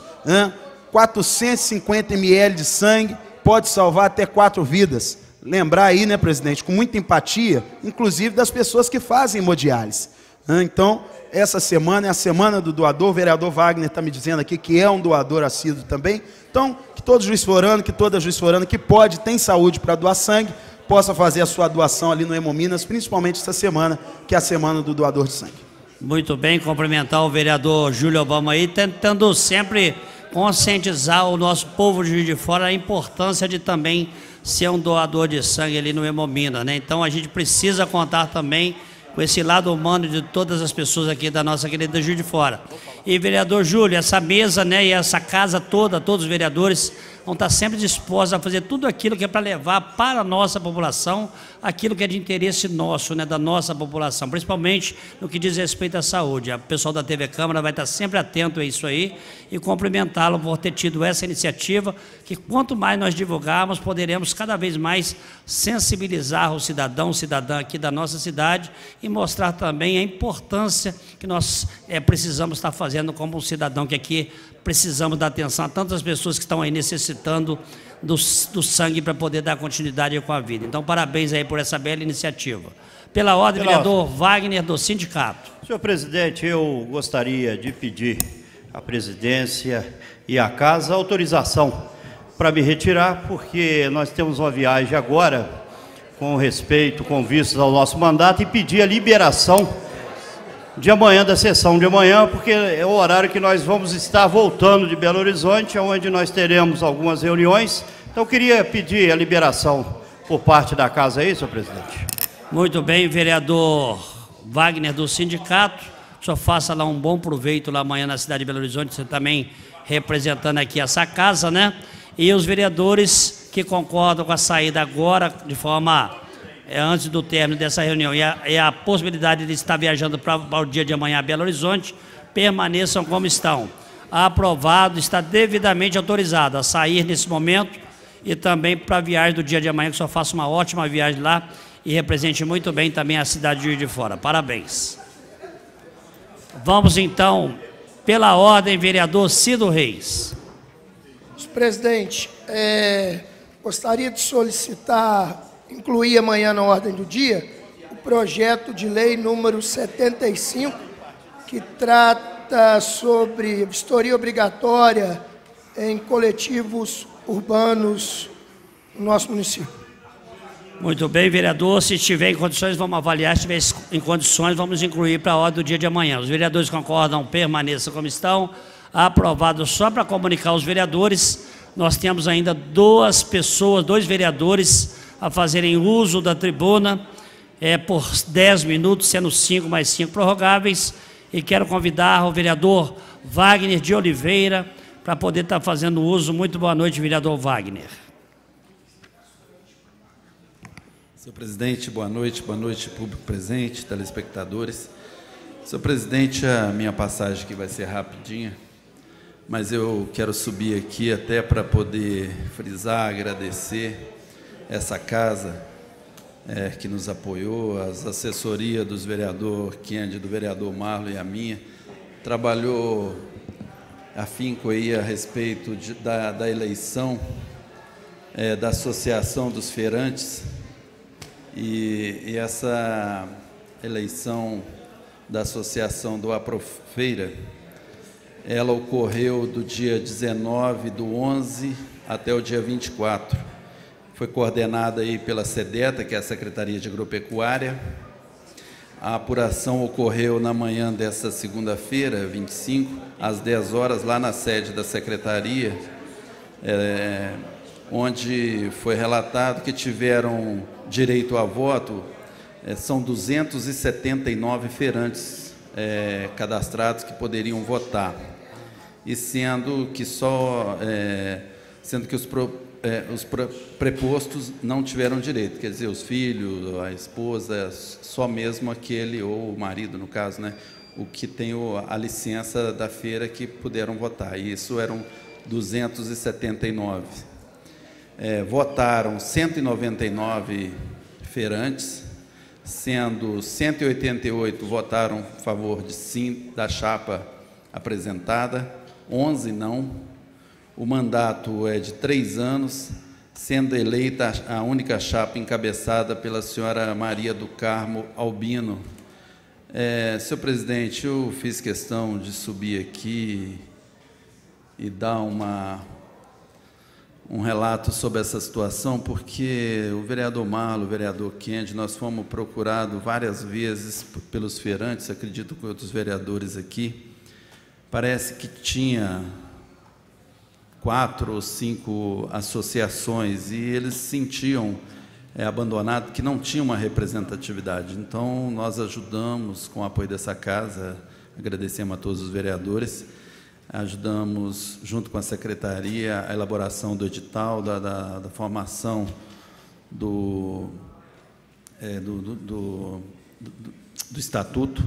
450 ml de sangue, pode salvar até 4 vidas. Lembrar aí, né, presidente, com muita empatia, inclusive das pessoas que fazem hemodiálise. Então, essa semana é a semana do doador, o vereador Wagner está me dizendo aqui que é um doador assíduo também. Então, que todo juiz-forano, que toda juiz-forana que pode, tem saúde para doar sangue, possa fazer a sua doação ali no Hemominas, principalmente essa semana, que é a semana do doador de sangue. Muito bem, cumprimentar o vereador Júlio Obama aí, tentando sempre conscientizar o nosso povo de Juiz de Fora a importância de também ser um doador de sangue ali no Hemominas, né? Então a gente precisa contar também com esse lado humano de todas as pessoas aqui da nossa querida Juiz de Fora. E vereador Júlio, essa mesa, né, e essa casa toda, todos os vereadores vão estar sempre dispostos a fazer tudo aquilo que é para levar para a nossa população aquilo que é de interesse nosso, né, da nossa população, principalmente no que diz respeito à saúde. O pessoal da TV Câmara vai estar sempre atento a isso aí e cumprimentá-lo por ter tido essa iniciativa, que quanto mais nós divulgarmos, poderemos cada vez mais sensibilizar o cidadão, cidadã aqui da nossa cidade e mostrar também a importância que nós precisamos estar fazendo como um cidadão que aqui precisamos dar atenção a tantas pessoas que estão aí necessitando do sangue para poder dar continuidade com a vida. Então, parabéns aí por essa bela iniciativa. Pela ordem, vereador Wagner, do sindicato. Senhor presidente, eu gostaria de pedir à presidência e à casa autorização para me retirar, porque nós temos uma viagem agora, com respeito, com vistas ao nosso mandato, e pedir a liberação de amanhã, da sessão de amanhã, porque é o horário que nós vamos estar voltando de Belo Horizonte, onde nós teremos algumas reuniões. Então, eu queria pedir a liberação por parte da casa aí, senhor presidente. Muito bem, vereador Wagner, do sindicato. O senhor faça lá um bom proveito lá amanhã na cidade de Belo Horizonte, você também representando aqui essa casa, né? E os vereadores que concordam com a saída agora, de forma antes do término dessa reunião, e a possibilidade de estar viajando para o dia de amanhã a Belo Horizonte, permaneçam como estão. Aprovado, está devidamente autorizado a sair nesse momento e também para a viagem do dia de amanhã, que só faça uma ótima viagem lá e represente muito bem também a cidade de Juiz de Fora. Parabéns. Vamos então, pela ordem, vereador Cido Reis. Presidente, gostaria de solicitar, incluir amanhã na ordem do dia, o projeto de lei número 75, que trata sobre vistoria obrigatória em coletivos urbanos no nosso município. Muito bem, vereador, se estiver em condições, vamos avaliar, se estiver em condições, vamos incluir para a ordem do dia de amanhã. Os vereadores concordam, permaneçam como estão. Aprovado. Só para comunicar aos vereadores, nós temos ainda dois vereadores a fazerem uso da tribuna por 10 minutos, sendo 5 mais 5 prorrogáveis, e quero convidar o vereador Wagner de Oliveira para poder estar fazendo uso. Muito boa noite, vereador Wagner. Senhor presidente, boa noite público presente, telespectadores. Senhor presidente, a minha passagem aqui vai ser rapidinha, mas eu quero subir aqui até para poder frisar, agradecer essa casa que nos apoiou, as assessorias dos vereador Kennedy, do vereador Marlon e a minha, trabalhou afinco aí a respeito da eleição da Associação dos Feirantes, e essa eleição da Associação do Aprofeira, ela ocorreu do dia 19/11 até o dia 24. Foi coordenada aí pela SEDETA, que é a Secretaria de Agropecuária. A apuração ocorreu na manhã dessa segunda-feira, 25, às 10 horas, lá na sede da Secretaria, onde foi relatado que tiveram direito a voto, são 279 feirantes cadastrados que poderiam votar, e sendo que os prepostos não tiveram direito, quer dizer, os filhos, a esposa, só mesmo aquele, ou o marido, no caso, né, o que tem a licença da feira, que puderam votar. E isso eram 279. Votaram 199 feirantes, sendo 188 votaram a favor de sim da chapa apresentada, 11 não. O mandato é de 3 anos, sendo eleita a única chapa encabeçada pela senhora Maria do Carmo Albino. Senhor presidente, eu fiz questão de subir aqui e dar um relato sobre essa situação, porque o vereador Marlon, o vereador Kendi, nós fomos procurados várias vezes pelos feirantes, acredito que outros vereadores aqui. Parece que tinha 4 ou 5 associações e eles se sentiam abandonados, que não tinha uma representatividade. Então, nós ajudamos, com o apoio dessa casa, agradecemos a todos os vereadores, ajudamos, junto com a secretaria, a elaboração do edital, da formação do estatuto.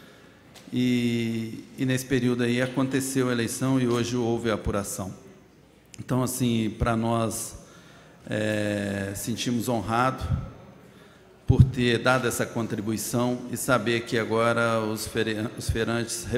E nesse período aí aconteceu a eleição e hoje houve a apuração. Então, assim, para nós sentimos honrados por ter dado essa contribuição e saber que agora os feirantes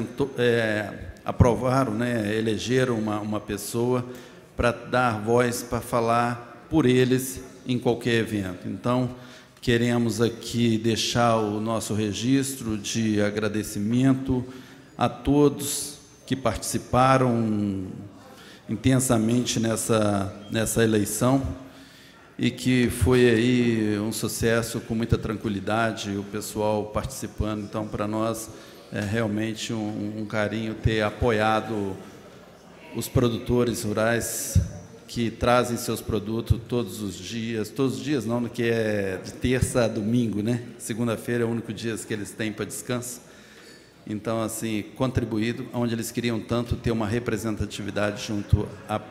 aprovaram, elegeram uma pessoa para dar voz, para falar por eles em qualquer evento. Então, queremos aqui deixar o nosso registro de agradecimento a todos que participaram intensamente nessa eleição e que foi aí um sucesso com muita tranquilidade, o pessoal participando. Então, para nós, é realmente um carinho ter apoiado os produtores rurais que trazem seus produtos todos os dias não, que é de terça a domingo, né? Segunda-feira é o único dia que eles têm para descanso. Então, assim, contribuído, onde eles queriam tanto ter uma representatividade junto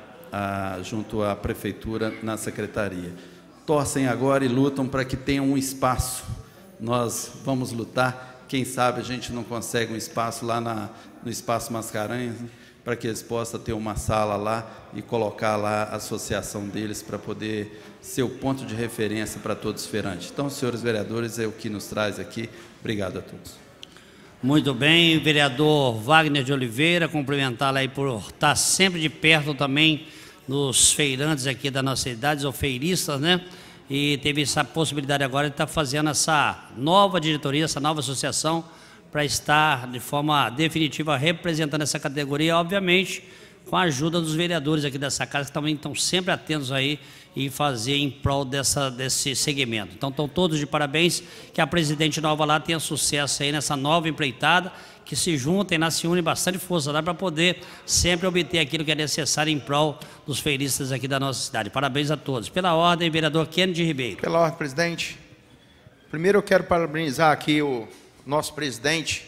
à prefeitura na secretaria. Torcem agora e lutam para que tenham um espaço. Nós vamos lutar, quem sabe a gente não consegue um espaço lá no Espaço Mascarenhas, para que eles possam ter uma sala lá e colocar lá a associação deles para poder ser o ponto de referência para todos os feirantes. Então, senhores vereadores, é o que nos traz aqui. Obrigado a todos. Muito bem, vereador Wagner de Oliveira, cumprimentá-lo aí por estar sempre de perto também dos feirantes aqui da nossa cidade, ou feiristas, né? E teve essa possibilidade agora de estar fazendo essa nova diretoria, essa nova associação, para estar de forma definitiva representando essa categoria, obviamente com a ajuda dos vereadores aqui dessa casa, que também estão sempre atentos aí em fazer em prol desse segmento. Então, estão todos de parabéns, que a presidente nova lá tenha sucesso aí nessa nova empreitada, que se juntem, se unem bastante força lá para poder sempre obter aquilo que é necessário em prol dos feiristas aqui da nossa cidade. Parabéns a todos. Pela ordem, vereador Kendi Ribeiro. Pela ordem, presidente. Primeiro eu quero parabenizar aqui o nosso presidente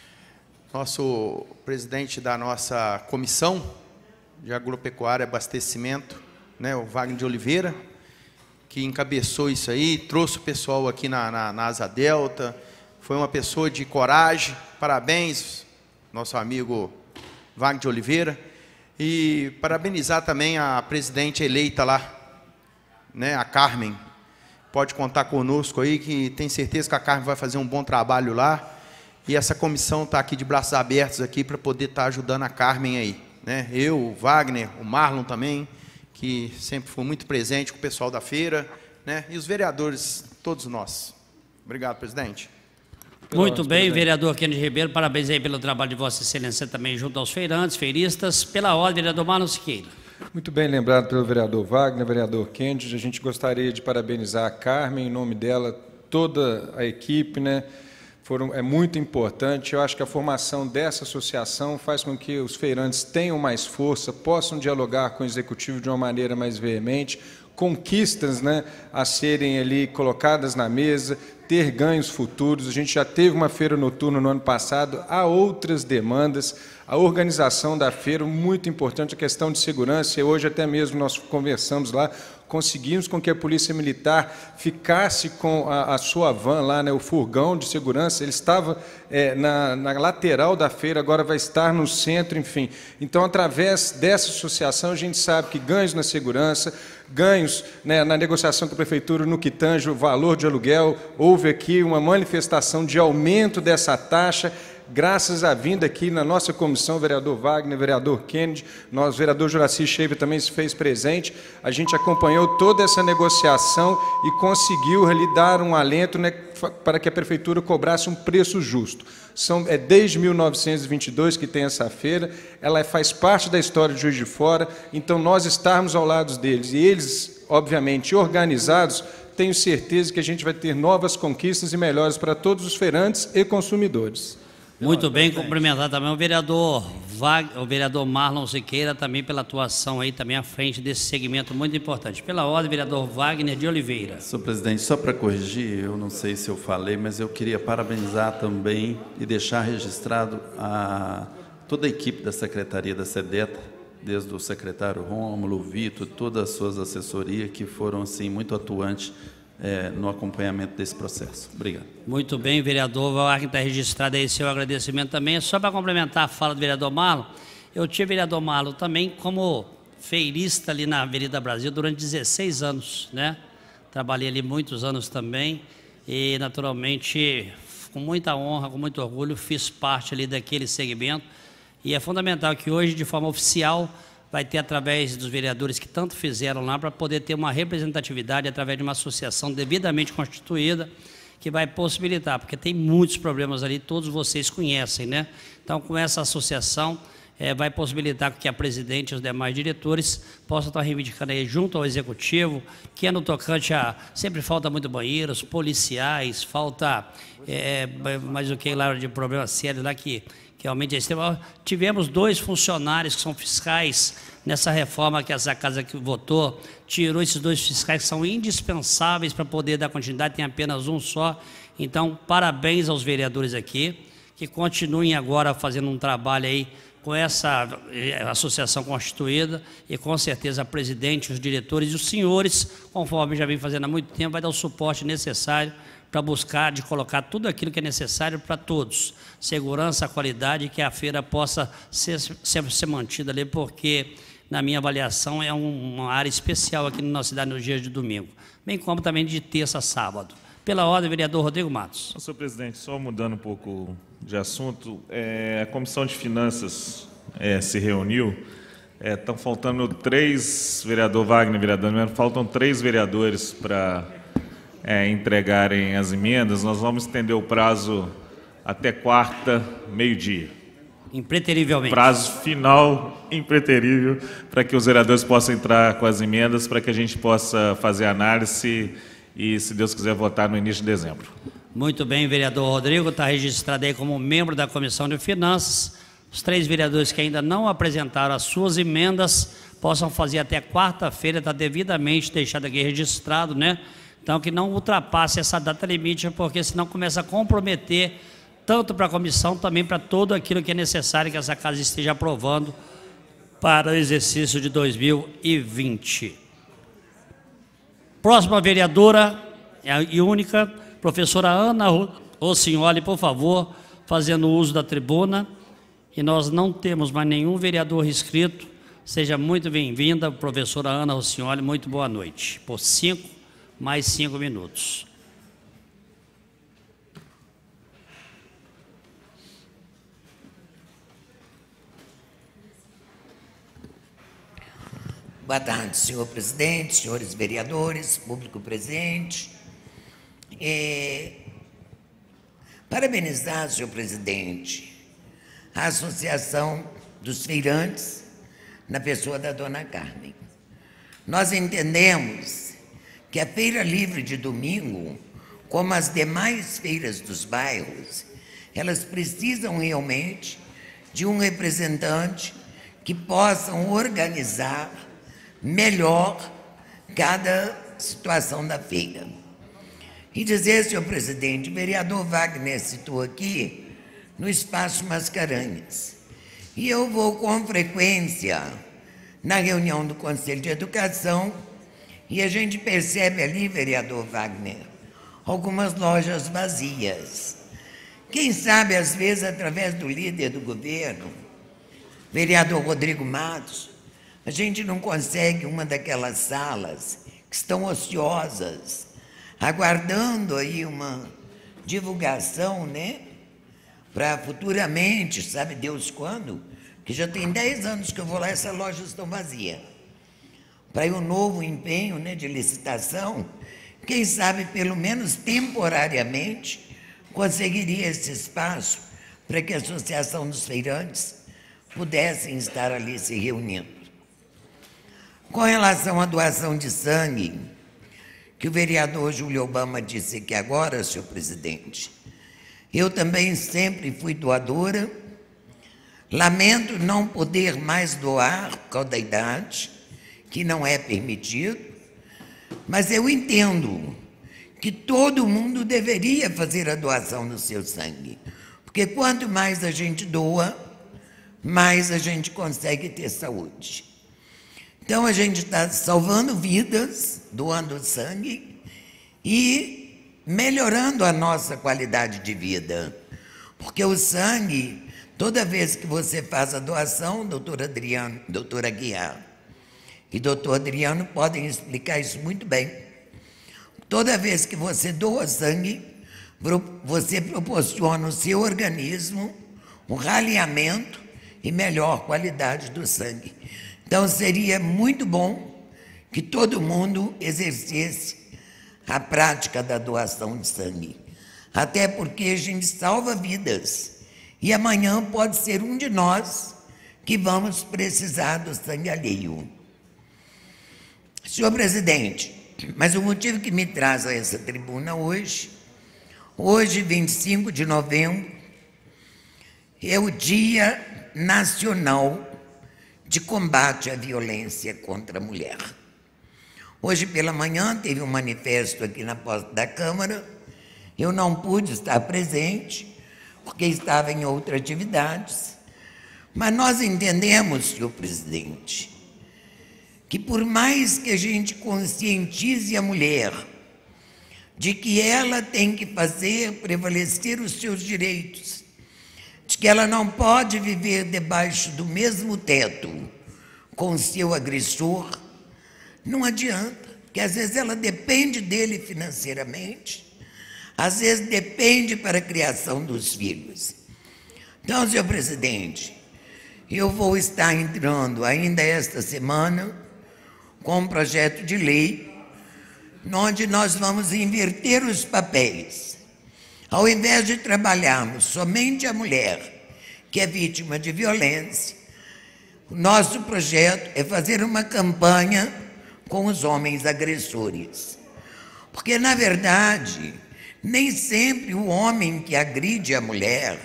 da nossa comissão de agropecuária e abastecimento, né, o Wagner de Oliveira, que encabeçou isso aí, trouxe o pessoal aqui na Asa Delta, foi uma pessoa de coragem. Parabéns, nosso amigo Wagner de Oliveira, e parabenizar também a presidente eleita lá, né, a Carmen. Pode contar conosco aí, que tem certeza que a Carmen vai fazer um bom trabalho lá, e essa comissão está aqui de braços abertos aqui para poder estar ajudando a Carmen aí, né? Eu, o Wagner, o Marlon também, que sempre foi muito presente com o pessoal da feira, né? E os vereadores, todos nós. Obrigado, presidente. Muito bem, vereador Kendi Ribeiro, parabéns aí pelo trabalho de Vossa Excelência também junto aos feirantes, feiristas. Pela ordem, vereador Marlon Siqueira. Muito bem lembrado pelo vereador Wagner, vereador Kendi. A gente gostaria de parabenizar a Carmen, em nome dela, toda a equipe, né? É muito importante. Eu acho que a formação dessa associação faz com que os feirantes tenham mais força, possam dialogar com o executivo de uma maneira mais veemente, conquistas, né, a serem ali colocadas na mesa, ter ganhos futuros. A gente já teve uma feira noturna no ano passado, há outras demandas. A organização da feira, muito importante, a questão de segurança, e hoje até mesmo nós conversamos lá conseguimos com que a Polícia Militar ficasse com a sua van lá, né, o furgão de segurança. Ele estava na lateral da feira, agora vai estar no centro, enfim. Então, através dessa associação, a gente sabe que ganhos na segurança, ganhos, né, na negociação com a Prefeitura no que tange o valor de aluguel, houve aqui uma manifestação de aumento dessa taxa, graças à vinda aqui na nossa comissão, vereador Wagner, vereador Kennedy, nós, vereador Juraci Scheibe também se fez presente, a gente acompanhou toda essa negociação e conseguiu ali dar um alento, né, para que a Prefeitura cobrasse um preço justo. Desde 1922 que tem essa feira, ela faz parte da história de Juiz de Fora, então nós estarmos ao lado deles e eles, obviamente, organizados, tenho certeza que a gente vai ter novas conquistas e melhores para todos os feirantes e consumidores. Muito bem, cumprimentar também o vereador Marlon Siqueira, também pela atuação aí também à frente desse segmento muito importante. Pela ordem, vereador Wagner de Oliveira. Senhor presidente, só para corrigir, eu não sei se eu falei, mas eu queria parabenizar também e deixar registrado toda a equipe da Secretaria da SEDETA, desde o secretário Rômulo, o Vitor, todas as suas assessorias, que foram assim, muito atuantes no acompanhamento desse processo. Obrigado. Muito bem, vereador Wagner, está registrado aí seu agradecimento também. Só para complementar a fala do vereador Marlon, eu tive vereador Marlon também como feirista ali na Avenida Brasil durante 16 anos, né? Trabalhei ali muitos anos também e, naturalmente, com muita honra, com muito orgulho, fiz parte ali daquele segmento e é fundamental que hoje, de forma oficial, vai ter através dos vereadores que tanto fizeram lá para poder ter uma representatividade através de uma associação devidamente constituída que vai possibilitar, porque tem muitos problemas ali, todos vocês conhecem, né? Então, com essa associação, vai possibilitar que a presidente e os demais diretores possam estar reivindicando aí junto ao executivo, que é no tocante a... Sempre falta muito banheiros, policiais, falta mais o que lá de problema sério lá que realmente é extremo. Tivemos 2 funcionários que são fiscais nessa reforma que essa casa que votou, tirou esses 2 fiscais que são indispensáveis para poder dar continuidade, tem apenas um só. Então, parabéns aos vereadores aqui, que continuem agora fazendo um trabalho aí com essa associação constituída e com certeza a presidente, os diretores e os senhores, conforme já vem fazendo há muito tempo, vai dar o suporte necessário para buscar de colocar tudo aquilo que é necessário para todos. Segurança, qualidade, que a feira possa ser mantida ali, porque, na minha avaliação, é uma área especial aqui na nossa cidade nos dias de domingo, bem como também de terça a sábado. Pela ordem, vereador Rodrigo Matos. Senhor presidente, só mudando um pouco de assunto, a Comissão de Finanças se reuniu, estão faltando 3, vereador Wagner, vereador Melo, faltam 3 vereadores para entregarem as emendas. Nós vamos estender o prazo até quarta, meio-dia. Impreterivelmente. Prazo final, impreterível, para que os vereadores possam entrar com as emendas, para que a gente possa fazer a análise e, se Deus quiser, votar no início de dezembro. Muito bem, vereador Rodrigo, está registrado aí como membro da Comissão de Finanças. Os 3 vereadores que ainda não apresentaram as suas emendas possam fazer até quarta-feira, está devidamente deixado aqui registrado, né? Então, que não ultrapasse essa data limite, porque senão começa a comprometer tanto para a comissão, também para todo aquilo que é necessário que essa casa esteja aprovando para o exercício de 2020. Próxima vereadora e única, professora Ana Rossignoli, por favor, fazendo uso da tribuna. E nós não temos mais nenhum vereador inscrito. Seja muito bem-vinda, professora Ana Rossignoli, muito boa noite. Por mais 5 minutos. Boa tarde, senhor presidente, senhores vereadores, público presente. Parabenizar, senhor presidente, a Associação dos Feirantes, na pessoa da dona Carmen. Nós entendemos que a Feira Livre de domingo, como as demais feiras dos bairros, elas precisam realmente de um representante que possam organizar melhor cada situação da feira. E dizer, senhor presidente, o vereador Wagner citou aqui no Espaço Mascarenhas. E eu vou com frequência na reunião do Conselho de Educação E a gente percebe ali, vereador Wagner, algumas lojas vazias. Quem sabe, às vezes, através do líder do governo, vereador Rodrigo Matos, a gente não consegue uma daquelas salas que estão ociosas, aguardando aí uma divulgação, né? Para futuramente, sabe Deus quando, que já tem 10 anos que eu vou lá, essas lojas estão vazias. Para um novo empenho, né, de licitação, quem sabe, pelo menos temporariamente, conseguiria esse espaço para que a Associação dos Feirantes pudessem estar ali se reunindo. Com relação à doação de sangue, que o vereador Júlio Obama disse que agora, senhor presidente, eu também sempre fui doadora, lamento não poder mais doar por causa da idade, que não é permitido, mas eu entendo que todo mundo deveria fazer a doação do seu sangue, porque quanto mais a gente doa, mais a gente consegue ter saúde. Então, a gente está salvando vidas, doando sangue e melhorando a nossa qualidade de vida. Porque o sangue, toda vez que você faz a doação, doutor Aguiar e doutor Adriano podem explicar isso muito bem. Toda vez que você doa sangue, você proporciona ao seu organismo um raleamento e melhor qualidade do sangue. Então, seria muito bom que todo mundo exercesse a prática da doação de sangue. Até porque a gente salva vidas. E amanhã pode ser um de nós que vamos precisar do sangue alheio. Senhor presidente, mas o motivo que me traz a essa tribuna hoje, 25 de novembro, é o Dia Nacional de Combate à Violência contra a Mulher. Hoje pela manhã teve um manifesto aqui na porta da Câmara, eu não pude estar presente, porque estava em outras atividades, mas nós entendemos, senhor presidente, que por mais que a gente conscientize a mulher de que ela tem que fazer prevalecer os seus direitos, de que ela não pode viver debaixo do mesmo teto com o seu agressor, não adianta, porque às vezes ela depende dele financeiramente, às vezes depende para a criação dos filhos. Então, senhor presidente, eu vou estar entrando ainda esta semana com um projeto de lei onde nós vamos inverter os papéis. Ao invés de trabalharmos somente a mulher que é vítima de violência, o nosso projeto é fazer uma campanha com os homens agressores. Porque, na verdade, nem sempre o homem que agride a mulher,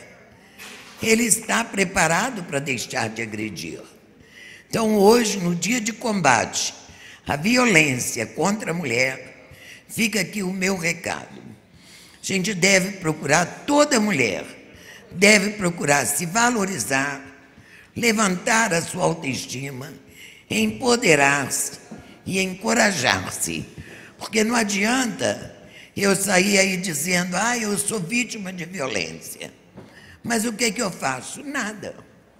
ele está preparado para deixar de agredir. Então, hoje, no dia de combate à violência contra a mulher, fica aqui o meu recado. A gente deve procurar, toda mulher deve procurar se valorizar, levantar a sua autoestima, empoderar-se e encorajar-se. Porque não adianta eu sair aí dizendo, eu sou vítima de violência. Mas o que eu faço? Nada.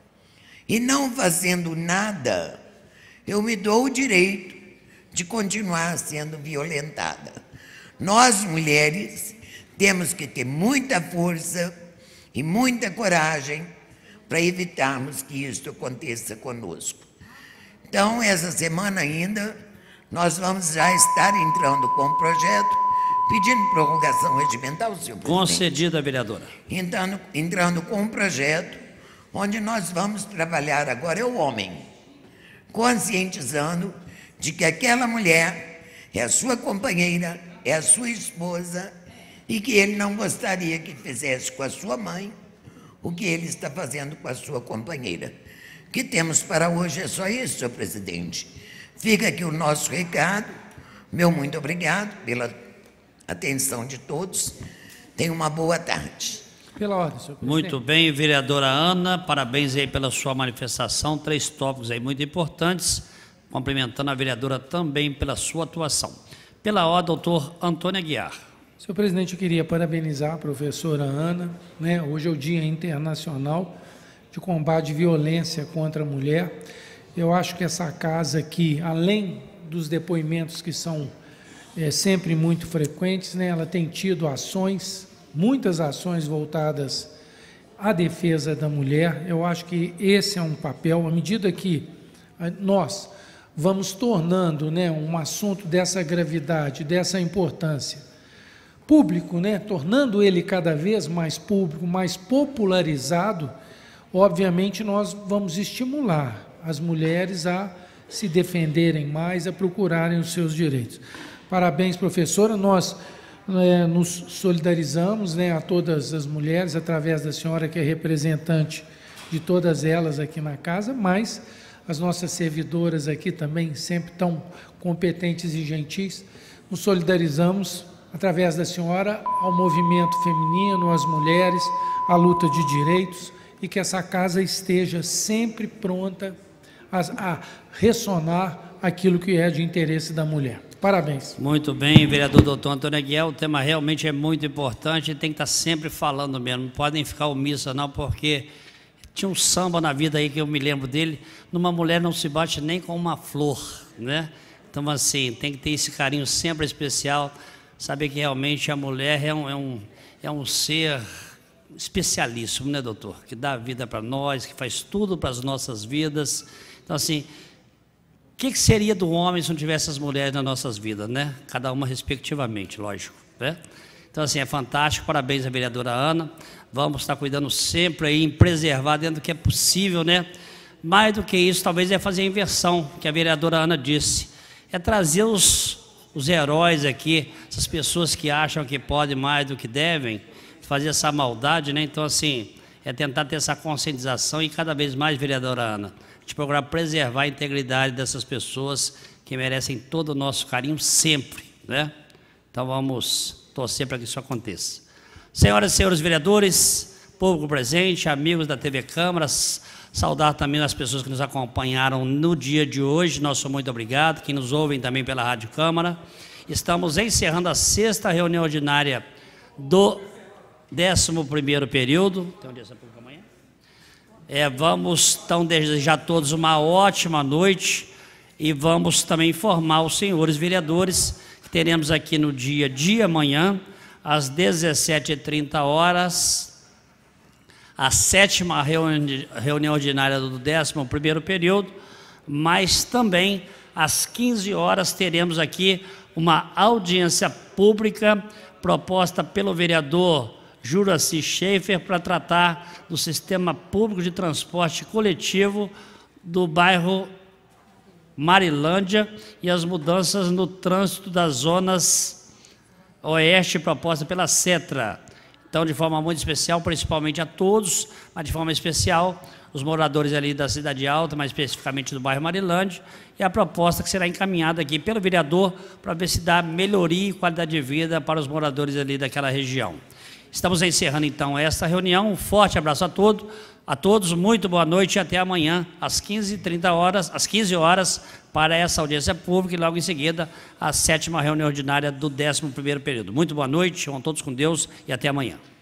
E não fazendo nada, eu me dou o direito de continuar sendo violentada. Nós, mulheres, temos que ter muita força e muita coragem para evitarmos que isso aconteça conosco. Então, essa semana ainda, nós vamos já estar entrando com o projeto, pedindo prorrogação regimental, senhor presidente. Concedida, vereadora. Entrando com um projeto onde nós vamos trabalhar agora, é o homem, conscientizando de que aquela mulher é a sua companheira, é a sua esposa, e que ele não gostaria que fizesse com a sua mãe o que ele está fazendo com a sua companheira. O que temos para hoje é só isso, senhor presidente. Fica aqui o nosso recado. Meu muito obrigado pela atenção de todos. Tenha uma boa tarde. Pela ordem, senhor presidente. Muito bem, vereadora Ana, parabéns aí pela sua manifestação. 3 tópicos aí muito importantes. cumprimentando a vereadora também pela sua atuação. Pela ordem, doutor Antônio Aguiar. Senhor presidente, eu queria parabenizar a professora Ana, né? Hoje é o Dia Internacional de Combate à Violência contra a Mulher. Eu acho que essa casa aqui, além dos depoimentos que são sempre muito frequentes, né? Ela tem tido ações, muitas ações voltadas à defesa da mulher. Eu acho que esse é um papel, à medida que nós vamos tornando, né, um assunto dessa gravidade, dessa importância público, né, tornando ele cada vez mais público, mais popularizado, obviamente nós vamos estimular as mulheres a se defenderem mais, a procurarem os seus direitos. Parabéns, professora. Nós nos solidarizamos, né, a todas as mulheres, através da senhora que é representante de todas elas aqui na casa, mas as nossas servidoras aqui também, sempre tão competentes e gentis, nos solidarizamos, através da senhora, ao movimento feminino, às mulheres, à luta de direitos, e que essa casa esteja sempre pronta a ressonar aquilo que é de interesse da mulher. Parabéns. Muito bem, vereador doutor Antônio Aguiar, o tema realmente é muito importante e tem que estar sempre falando mesmo, não podem ficar omissa não, porque tinha um samba na vida aí que eu me lembro dele, numa mulher não se bate nem com uma flor, né? Então assim, tem que ter esse carinho sempre especial, saber que realmente a mulher é um ser especialíssimo, né, doutor? Que dá vida para nós, que faz tudo para as nossas vidas. Então assim, o que seria do homem se não tivesse as mulheres nas nossas vidas, né? Cada uma respectivamente, lógico, né? Então assim, é fantástico, parabéns à vereadora Ana, vamos estar cuidando sempre aí em preservar dentro do que é possível, né? Mais do que isso, talvez é fazer a inversão, que a vereadora Ana disse, é trazer os heróis aqui, essas pessoas que acham que podem mais do que devem, fazer essa maldade, né? Então assim, é tentar ter essa conscientização e cada vez mais, vereadora Ana, de procurar preservar a integridade dessas pessoas que merecem todo o nosso carinho sempre, né? Então vamos torcer para que isso aconteça. Senhoras e senhores vereadores, público presente, amigos da TV Câmaras, saudar também as pessoas que nos acompanharam no dia de hoje, nosso muito obrigado, que nos ouvem também pela Rádio Câmara. Estamos encerrando a 6ª reunião ordinária do 11º período. Tem audiência pública amanhã? Vamos então desejar a todos uma ótima noite e vamos também informar os senhores vereadores que teremos aqui no dia de amanhã, às 17h30, a 7ª reunião ordinária do 11º período, mas também às 15 horas teremos aqui uma audiência pública proposta pelo vereador Juraci Schaefer para tratar do sistema público de transporte coletivo do bairro Marilândia e as mudanças no trânsito das zonas oeste proposta pela CETRA. Então, de forma muito especial, principalmente a todos, mas de forma especial, os moradores ali da Cidade Alta, mais especificamente do bairro Marilândia, e a proposta que será encaminhada aqui pelo vereador para ver se dá melhoria e qualidade de vida para os moradores ali daquela região. Estamos encerrando então esta reunião. Um forte abraço a todos, muito boa noite e até amanhã às 15 horas para essa audiência pública e logo em seguida a 7ª reunião ordinária do 11º período. Muito boa noite, vão todos com Deus e até amanhã.